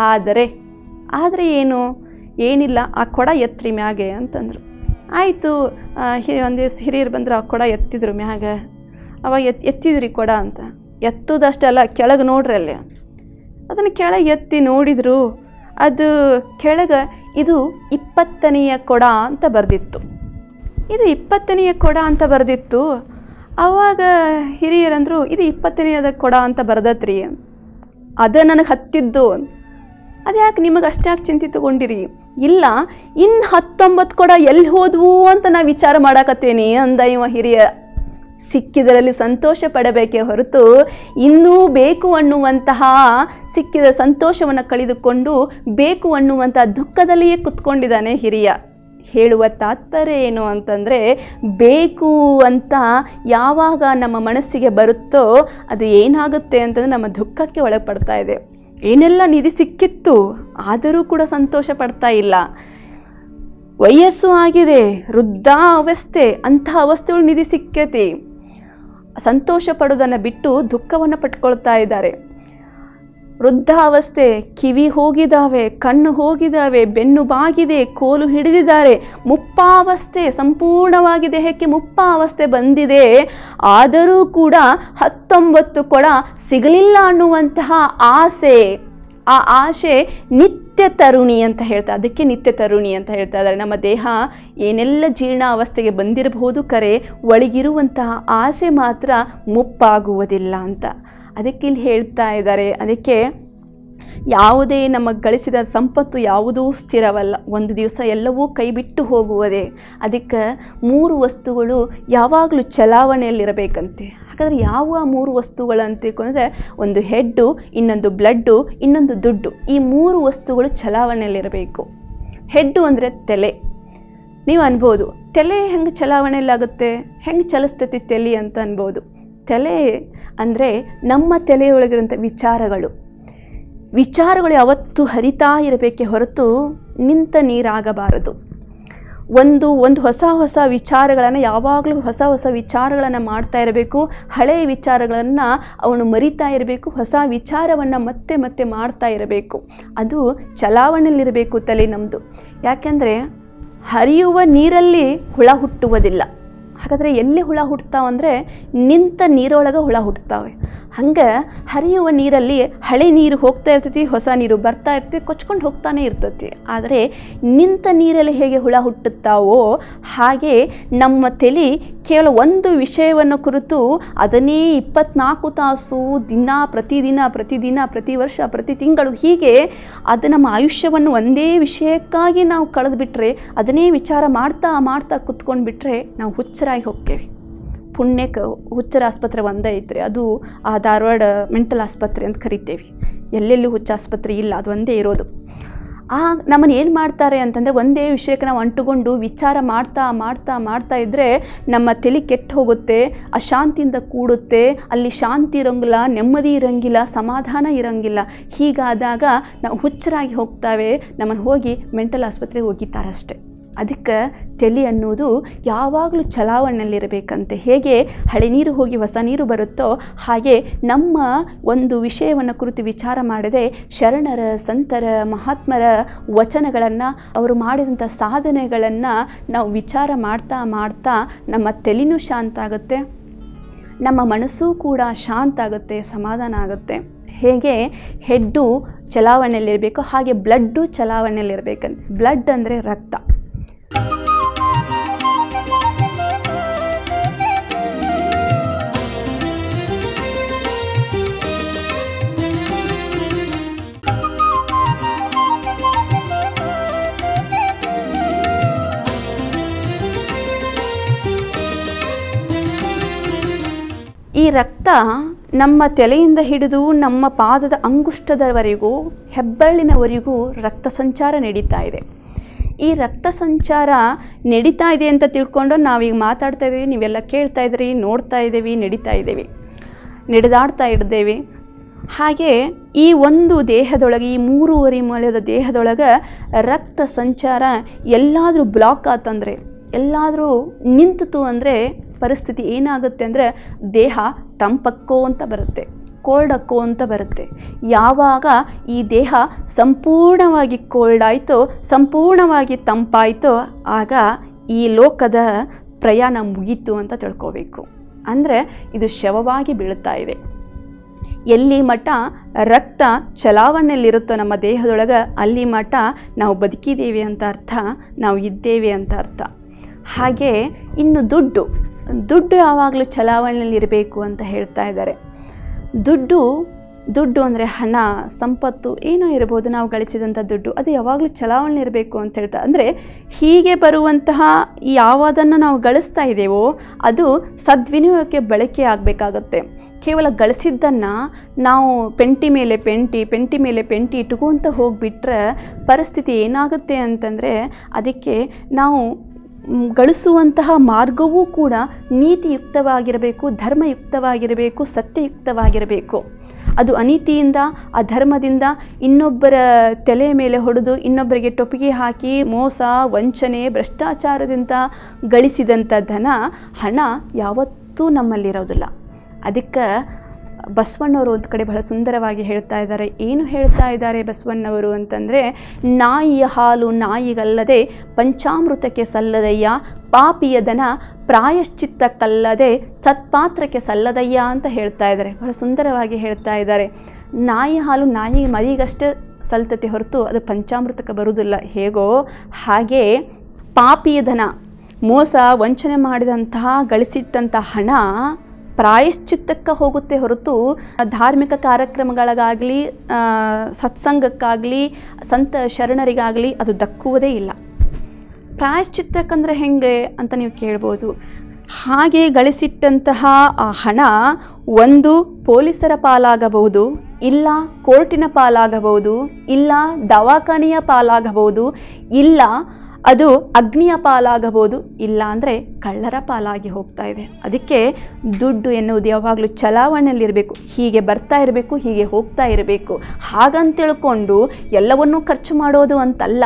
ಆದರೆ ಏನು, ಏನಿಲ್ಲ, ಆ ಕೊಡ ಎತ್ತರಿ ಮ್ಯಾಗೆ ಅಂತಂದರು. ಆಯಿತು, ಒಂದು ಹಿರಿಯರು ಬಂದರು, ಆ ಕೊಡ ಎತ್ತಿದ್ರು ಮ್ಯಾಗ. ಅವಾಗ ಎತ್ತಿದ್ರಿ ಕೊಡ ಅಂತ. ಎತ್ತುದಷ್ಟೆಲ್ಲ ಕೆಳಗೆ ನೋಡ್ರಿ, ಅಲ್ಲಿ ಅದನ್ನು ಕೆಳಗೆ ಎತ್ತಿ ನೋಡಿದರು. ಅದು ಕೆಳಗೆ ಇದು 20ನೆಯ ಕೊಡ ಅಂತ ಬರೆದಿತ್ತು. ಇದು 20ನೆಯ ಕೊಡ ಅಂತ ಬರೆದಿತ್ತು. ಆವಾಗ ಹಿರಿಯರಂದರು, ಇದು 20ನೆಯದ ಕೊಡ ಅಂತ ಬರೆದತ್ರಿ, ಅದು ನನಗೆ ಹತ್ತಿದ್ದು. ಅದ್ಯಾಕೆ ನಿಮಗೆ ಅಷ್ಟ್ಯಾಕೆ ಚಿಂತೆ ತಗೊಂಡಿರಿ? ಇಲ್ಲ, ಇನ್ನು 19 ಕೊಡ ಎಲ್ಲಿ ಹೋದ್ವು ಅಂತ ನಾ ವಿಚಾರ ಮಾಡಾಕತ್ತೇನೆ ಅಂದ ಇವ ಹಿರಿಯ. ಸಿಕ್ಕಿದರಲ್ಲಿ ಸಂತೋಷ ಪಡಬೇಕೇ ಹೊರತು ಇನ್ನೂ ಬೇಕು ಅನ್ನುವಂತಹ ಸಿಕ್ಕಿದ ಸಂತೋಷವನ್ನು ಕಳೆದುಕೊಂಡು ಬೇಕು ಅನ್ನುವಂತಹ ದುಃಖದಲ್ಲಿಯೇ ಕುತ್ಕೊಂಡಿದ್ದಾನೆ ಹಿರಿಯ. ಹೇಳುವ ತಾತ್ಪರ್ಯ ಏನು ಅಂತಂದರೆ, ಬೇಕು ಅಂತ ಯಾವಾಗ ನಮ್ಮ ಮನಸ್ಸಿಗೆ ಬರುತ್ತೋ ಅದು ಏನಾಗುತ್ತೆ ಅಂತಂದರೆ ನಮ್ಮ ದುಃಖಕ್ಕೆ ಒಳಪಡ್ತಾ ಇದೆ. ಏನೆಲ್ಲ ನಿಧಿ ಸಿಕ್ಕಿತ್ತು ಆದರೂ ಕೂಡ ಸಂತೋಷ ಪಡ್ತಾ ಇಲ್ಲ. ವಯಸ್ಸು ಆಗಿದೆ, ವೃದ್ಧಾವಸ್ಥೆ, ಅಂತಹ ಅವಸ್ಥೆಗಳು ನಿಧಿ ಸಿಕ್ಕೈತಿ, ಸಂತೋಷ ಪಡೋದನ್ನು ಬಿಟ್ಟು ದುಃಖವನ್ನು ಪಟ್ಕೊಳ್ತಾ ಇದ್ದಾರೆ. ವೃದ್ಧಾವಸ್ಥೆ, ಕಿವಿ ಹೋಗಿದ್ದಾವೆ, ಕಣ್ಣು ಹೋಗಿದ್ದಾವೆ, ಬೆನ್ನು ಬಾಗಿದೆ, ಕೋಲು ಹಿಡಿದಿದ್ದಾರೆ, ಮುಪ್ಪಾವಸ್ಥೆ, ಸಂಪೂರ್ಣವಾಗಿ ದೇಹಕ್ಕೆ ಮುಪ್ಪಾವಸ್ಥೆ ಬಂದಿದೆ. ಆದರೂ ಕೂಡ 19 ಕೊಡ ಸಿಗಲಿಲ್ಲ ಅನ್ನುವಂತಹ ಆಸೆ, ಆ ಆಸೆ ನಿತ್ಯ ತರುಣಿ ಅಂತ ಹೇಳ್ತಾರೆ. ಅದಕ್ಕೆ ನಿತ್ಯ ತರುಣಿ ಅಂತ ಹೇಳ್ತಾ ಇದ್ದಾರೆ. ನಮ್ಮ ದೇಹ ಏನೆಲ್ಲ ಜೀರ್ಣ ಅವಸ್ಥೆಗೆ ಬಂದಿರಬಹುದು, ಕರೆ ಒಳಗಿರುವಂತಹ ಆಸೆ ಮಾತ್ರ ಮುಪ್ಪಾಗುವುದಿಲ್ಲ ಅಂತ ಅದಕ್ಕೆ ಇಲ್ಲಿ ಹೇಳ್ತಾ ಇದ್ದಾರೆ. ಅದಕ್ಕೆ ಯಾವುದೇ ನಮ್ಮ ಗಳಿಸಿದ ಸಂಪತ್ತು ಯಾವುದೂ ಸ್ಥಿರವಲ್ಲ, ಒಂದು ದಿವಸ ಎಲ್ಲವೂ ಕೈ ಬಿಟ್ಟು ಹೋಗುವುದೇ. ಅದಕ್ಕೆ 3 ವಸ್ತುಗಳು ಯಾವಾಗಲೂ ಚಲಾವಣೆಯಲ್ಲಿರಬೇಕಂತೆ. ಹಾಗಾದರೆ ಯಾವ 3 ವಸ್ತುಗಳಂತ ಅಂದರೆ, ಒಂದು ಹೆಡ್ಡು, ಇನ್ನೊಂದು ಬ್ಲಡ್ಡು, ಇನ್ನೊಂದು ದುಡ್ಡು. ಈ 3 ವಸ್ತುಗಳು ಚಲಾವಣೆಯಲ್ಲಿರಬೇಕು. ಹೆಡ್ಡು ಅಂದರೆ ತಲೆ. ನೀವು ಅನ್ಬೋದು, ತಲೆ ಹೆಂಗೆ ಚಲಾವಣೆಯಲ್ಲಾಗುತ್ತೆ, ಹೆಂಗೆ ಚಲಿಸ್ತೈತಿ ತಲೆ ಅಂತ ಅನ್ಬೋದು. ತಲೆ ಅಂದರೆ ನಮ್ಮ ತಲೆಯೊಳಗಿರುವಂಥ ವಿಚಾರಗಳು ಯಾವತ್ತೂ ಹರಿತಾ ಇರಬೇಕೆ ಹೊರತು ನಿಂತ ನೀರಾಗಬಾರದು. ಒಂದು ಹೊಸ ವಿಚಾರಗಳನ್ನು ಯಾವಾಗಲೂ ಹೊಸ ವಿಚಾರಗಳನ್ನು ಮಾಡ್ತಾ ಇರಬೇಕು. ಹಳೆಯ ವಿಚಾರಗಳನ್ನು ಅವನು ಮರಿತಾ ಇರಬೇಕು, ಹೊಸ ವಿಚಾರವನ್ನು ಮತ್ತೆ ಮಾಡ್ತಾ ಇರಬೇಕು. ಅದು ಚಲಾವಣೆಯಲ್ಲಿರಬೇಕು ತಲೆ ನಮ್ಮದು. ಯಾಕೆಂದರೆ ಹರಿಯುವ ನೀರಲ್ಲಿ ಹುಳ ಹುಟ್ಟುವುದಿಲ್ಲ. ಹಾಗಾದರೆ ಎಲ್ಲಿ ಹುಳ ಹುಟ್ಟುತ್ತಾವಂದರೆ ನಿಂತ ನೀರೊಳಗೆ ಹುಳ ಹುಟ್ಟುತ್ತಾವೆ. ಹಂಗೆ ಹರಿಯುವ ನೀರಲ್ಲಿ ಹಳೆ ನೀರು ಹೋಗ್ತಾ ಇರ್ತೈತಿ, ಹೊಸ ನೀರು ಬರ್ತಾ ಇರ್ತೈತಿ, ಕೊಚ್ಕೊಂಡು ಹೋಗ್ತಾನೆ ಇರ್ತೈತಿ. ಆದರೆ ನಿಂತ ನೀರಲ್ಲಿ ಹೇಗೆ ಹುಳ ಹುಟ್ಟುತ್ತಾವೋ ಹಾಗೆ ನಮ್ಮ ತಲೆ ಕೇವಲ ಒಂದು ವಿಷಯವನ್ನು ಕುರಿತು ಅದನ್ನೇ 24 ತಾಸು ಪ್ರತಿದಿನ ಪ್ರತಿ ವರ್ಷ ಪ್ರತಿ ತಿಂಗಳು ಹೀಗೆ ಅದು ನಮ್ಮ ಆಯುಷ್ಯವನ್ನು ಒಂದೇ ವಿಷಯಕ್ಕಾಗಿ ನಾವು ಕಳೆದುಬಿಟ್ರೆ, ಅದನ್ನೇ ವಿಚಾರ ಮಾಡ್ತಾ ಕುತ್ಕೊಂಡು ಬಿಟ್ಟರೆ ನಾವು ಹುಚ್ಚರಾಗಿ ಹೋಗ್ತೇವೆ. ಪುಣ್ಯಕ್ಕೆ ಹುಚ್ಚರ ಆಸ್ಪತ್ರೆ ಒಂದೇ ಐತ್ರಿ, ಅದು ಆ ಧಾರವಾಡ ಮೆಂಟಲ್ ಆಸ್ಪತ್ರೆ ಅಂತ ಕರಿತೇವೆ. ಎಲ್ಲೆಲ್ಲೂ ಹುಚ್ಚ ಆಸ್ಪತ್ರೆ ಇಲ್ಲ, ಅದು ಒಂದೇ ಇರೋದು. ನಮ್ಮನ್ನು ಏನು ಮಾಡ್ತಾರೆ ಅಂತಂದರೆ ಒಂದೇ ವಿಷಯಕ್ಕೆ ನಾವು ಅಂಟುಕೊಂಡು ವಿಚಾರ ಮಾಡ್ತಾ ಮಾಡ್ತಾ ಮಾಡ್ತಾ ಇದ್ದರೆ ನಮ್ಮ ತಲೆ ಕೆಟ್ಟು ಹೋಗುತ್ತೆ, ಅಶಾಂತಿಯಿಂದ ಕೂಡುತ್ತೆ, ಅಲ್ಲಿ ಶಾಂತಿ ಇರೋಂಗಿಲ್ಲ, ನೆಮ್ಮದಿ ಇರೋಂಗಿಲ್ಲ, ಸಮಾಧಾನ ಇರೋಂಗಿಲ್ಲ. ಹೀಗಾದಾಗ ನಾವು ಹುಚ್ಚರಾಗಿ ಹೋಗ್ತಾವೆ, ನಮ್ಮನ್ನು ಹೋಗಿ ಮೆಂಟಲ್ ಆಸ್ಪತ್ರೆಗೆ ಒಗಿತಾರಷ್ಟೆ. ಅದಕ್ಕೆ ತಲೆ ಅನ್ನೋದು ಯಾವಾಗಲೂ ಚಲಾವಣೆಯಲ್ಲಿರಬೇಕಂತೆ. ಹೇಗೆ ಹಳೆ ನೀರು ಹೋಗಿ ಹೊಸ ನೀರು ಬರುತ್ತೋ ಹಾಗೆ ನಮ್ಮ ಒಂದು ವಿಷಯವನ್ನು ಕುರಿತು ವಿಚಾರ ಮಾಡದೆ ಶರಣರ, ಸಂತರ, ಮಹಾತ್ಮರ ವಚನಗಳನ್ನು, ಅವರು ಮಾಡಿದಂಥ ಸಾಧನೆಗಳನ್ನು ನಾವು ವಿಚಾರ ಮಾಡ್ತಾ ಮಾಡ್ತಾ ನಮ್ಮ ತಲೆನೂ ಶಾಂತ ಆಗುತ್ತೆ, ನಮ್ಮ ಮನಸ್ಸು ಕೂಡ ಶಾಂತ ಆಗುತ್ತೆ, ಸಮಾಧಾನ ಆಗುತ್ತೆ. ಹೇಗೆ ಹೆಡ್ಡು ಚಲಾವಣೆಯಲ್ಲಿರಬೇಕು ಹಾಗೆ ಬ್ಲಡ್ಡು ಚಲಾವಣೆಯಲ್ಲಿರಬೇಕಂತ. ಬ್ಲಡ್ ಅಂದರೆ ರಕ್ತ. ಈ ರಕ್ತ ನಮ್ಮ ತಲೆಯಿಂದ ಹಿಡಿದು ನಮ್ಮ ಪಾದದ ಅಂಗುಷ್ಟದವರೆಗೂ, ಹೆಬ್ಬೆರಳಿನವರೆಗೂ ರಕ್ತ ಸಂಚಾರ ನಡೀತಾ ಇದೆ. ಈ ರಕ್ತ ಸಂಚಾರ ನಡೀತಾ ಇದೆ ಅಂತ ತಿಳ್ಕೊಂಡು ನಾವೀಗ ಮಾತಾಡ್ತಾ ಇದ್ದೀವಿ, ನೀವೆಲ್ಲ ಕೇಳ್ತಾ ಇದ್ದೀರಿ, ನೋಡ್ತಾ ಇದ್ದೀವಿ, ನಡೀತಾ ಇದ್ದೀವಿ, ನಡೆದಾಡ್ತಾ ಇದ್ದೇವೆ. ಹಾಗೆ ಈ ಒಂದು ದೇಹದೊಳಗೆ, ಈ 3.5 ಮೊಲದ ದೇಹದೊಳಗೆ ರಕ್ತ ಸಂಚಾರ ಎಲ್ಲಾದರೂ ಬ್ಲಾಕ್ ಆತಂದರೆ, ಎಲ್ಲಾದರೂ ನಿಂತಿತು ಅಂದರೆ ಪರಿಸ್ಥಿತಿ ಏನಾಗುತ್ತೆ ಅಂದರೆ ದೇಹ ತಂಪಕ್ಕೋ ಅಂತ ಬರುತ್ತೆ, ಕೋಲ್ಡಕ್ಕೋ ಅಂತ ಬರುತ್ತೆ. ಯಾವಾಗ ಈ ದೇಹ ಸಂಪೂರ್ಣವಾಗಿ ಕೋಲ್ಡ್ ಆಯಿತೋ, ಸಂಪೂರ್ಣವಾಗಿ ತಂಪಾಯಿತೋ, ಆಗ ಈ ಲೋಕದ ಪ್ರಯಾಣ ಮುಗೀತು ಅಂತ ತಿಳ್ಕೋಬೇಕು. ಅಂದರೆ ಇದು ಶವವಾಗಿ ಬೀಳ್ತಾ ಇದೆ. ಎಲ್ಲಿ ಮಠ ರಕ್ತ ಚಲಾವಣೆಯಲ್ಲಿರುತ್ತೋ ನಮ್ಮ ದೇಹದೊಳಗೆ, ಅಲ್ಲಿ ಮಠ ನಾವು ಬದುಕಿದ್ದೇವೆ ಅಂತ ಅರ್ಥ, ನಾವು ಇದ್ದೇವೆ ಅಂತ ಅರ್ಥ. ಹಾಗೆ ಇನ್ನು ದುಡ್ಡು ಯಾವಾಗಲೂ ಚಲಾವಣೆಯಲ್ಲಿರಬೇಕು ಅಂತ ಹೇಳ್ತಾ ಇದ್ದಾರೆ. ದುಡ್ಡು ಅಂದರೆ ಹಣ, ಸಂಪತ್ತು ಏನೋ ಇರ್ಬೋದು, ನಾವು ಗಳಿಸಿದಂಥ ದುಡ್ಡು ಅದು ಯಾವಾಗಲೂ ಚಲಾವಣೆ ಇರಬೇಕು ಅಂತ ಹೇಳ್ತಾ. ಅಂದರೆ ಹೀಗೆ ಬರುವಂತಹ ಯಾವುದನ್ನು ನಾವು ಗಳಿಸ್ತಾ ಇದ್ದೇವೋ ಅದು ಸದ್ವಿನಿಯೋಗಕ್ಕೆ ಬಳಕೆ ಆಗಬೇಕಾಗತ್ತೆ. ಕೇವಲ ಗಳಿಸಿದ್ದನ್ನು ನಾವು ಪೆಂಟಿ ಮೇಲೆ ಪೆಂಟಿ ಇಟ್ಕೊಂತ ಹೋಗಿಬಿಟ್ರೆ ಪರಿಸ್ಥಿತಿ ಏನಾಗುತ್ತೆ ಅಂತಂದರೆ, ಅದಕ್ಕೆ ನಾವು ಗಳಿಸುವಂತಹ ಮಾರ್ಗವೂ ಕೂಡ ನೀತಿಯುಕ್ತವಾಗಿರಬೇಕು, ಧರ್ಮಯುಕ್ತವಾಗಿರಬೇಕು, ಸತ್ಯಯುಕ್ತವಾಗಿರಬೇಕು. ಅದು ಅನೀತಿಯಿಂದ, ಅಧರ್ಮದಿಂದ, ಇನ್ನೊಬ್ಬರ ತಲೆ ಮೇಲೆ ಹೊಡೆದು ಇನ್ನೊಬ್ಬರಿಗೆ ಟೊಪಿಗೆ ಹಾಕಿ ಮೋಸ, ವಂಚನೆ, ಭ್ರಷ್ಟಾಚಾರದಿಂದ ಗಳಿಸಿದಂಥ ಹಣ ಯಾವತ್ತೂ ನಮ್ಮಲ್ಲಿರೋದಿಲ್ಲ. ಅದಕ್ಕೆ ಬಸವಣ್ಣವರು ಒಂದು ಕಡೆ ಬಹಳ ಸುಂದರವಾಗಿ ಹೇಳ್ತಾ ಇದ್ದಾರೆ. ಏನು ಹೇಳ್ತಾ ಇದ್ದಾರೆ ಬಸವಣ್ಣವರು ಅಂತಂದರೆ, ನಾಯಿಯ ಹಾಲು ನಾಯಿಗಲ್ಲದೆ ಪಂಚಾಮೃತಕ್ಕೆ ಸಲ್ಲದಯ್ಯ, ಪಾಪಿಯ ದನ ಪ್ರಾಯಶ್ಚಿತ್ತಕ್ಕಲ್ಲದೆ ಸತ್ಪಾತ್ರಕ್ಕೆ ಸಲ್ಲದಯ್ಯ ಅಂತ ಹೇಳ್ತಾ ಇದ್ದಾರೆ. ಬಹಳ ಸುಂದರವಾಗಿ ಹೇಳ್ತಾ ಇದ್ದಾರೆ. ನಾಯಿ ಹಾಲು ನಾಯಿ ಮರಿಗಷ್ಟೇ ಸಲ್ತತೆ ಹೊರತು ಅದು ಪಂಚಾಮೃತಕ್ಕೆ ಬರುವುದಿಲ್ಲ. ಹೇಗೋ ಹಾಗೆ ಪಾಪಿಯ ದನ, ಮೋಸ ವಂಚನೆ ಮಾಡಿದಂತಹ ಗಳಿಸಿಟ್ಟಂಥ ಹಣ ಪ್ರಾಯಶ್ಚಿತ್ತಕ್ಕೆ ಹೋಗುತ್ತೆ ಹೊರತು ಧಾರ್ಮಿಕ ಕಾರ್ಯಕ್ರಮಗಳಿಗಾಗಲಿ, ಸತ್ಸಂಗಕ್ಕಾಗಲಿ, ಸಂತ ಶರಣರಿಗಾಗಲಿ ಅದು ದಕ್ಕುವುದೇ ಇಲ್ಲ. ಪ್ರಾಯಶ್ಚಿತ್ತಕ್ಕಂದರೆ ಹೆಂಗೆ ಅಂತ ನೀವು ಕೇಳ್ಬೋದು. ಹಾಗೆ ಗಳಿಸಿಟ್ಟಂತಹ ಆ ಹಣ ಒಂದು ಪೊಲೀಸರ ಪಾಲಾಗಬಹುದು, ಇಲ್ಲ ಕೋರ್ಟಿನ ಪಾಲಾಗಬಹುದು, ಇಲ್ಲ ದವಾಖಾನೆಯ ಪಾಲಾಗಬಹುದು, ಇಲ್ಲ ಅದು ಅಗ್ನಿಯ ಪಾಲಾಗಬಹುದು, ಇಲ್ಲ ಅಂದರೆ ಕಳ್ಳರ ಪಾಲಾಗಿ ಹೋಗ್ತಾ ಇದೆ. ಅದಕ್ಕೆ ದುಡ್ಡು ಎನ್ನುವುದು ಯಾವಾಗಲೂ ಚಲಾವಣೆಯಲ್ಲಿರಬೇಕು, ಹೀಗೆ ಬರ್ತಾ ಇರಬೇಕು, ಹೀಗೆ ಹೋಗ್ತಾ ಇರಬೇಕು. ಹಾಗಂತೇಳ್ಕೊಂಡು ಎಲ್ಲವನ್ನೂ ಖರ್ಚು ಮಾಡೋದು ಅಂತಲ್ಲ,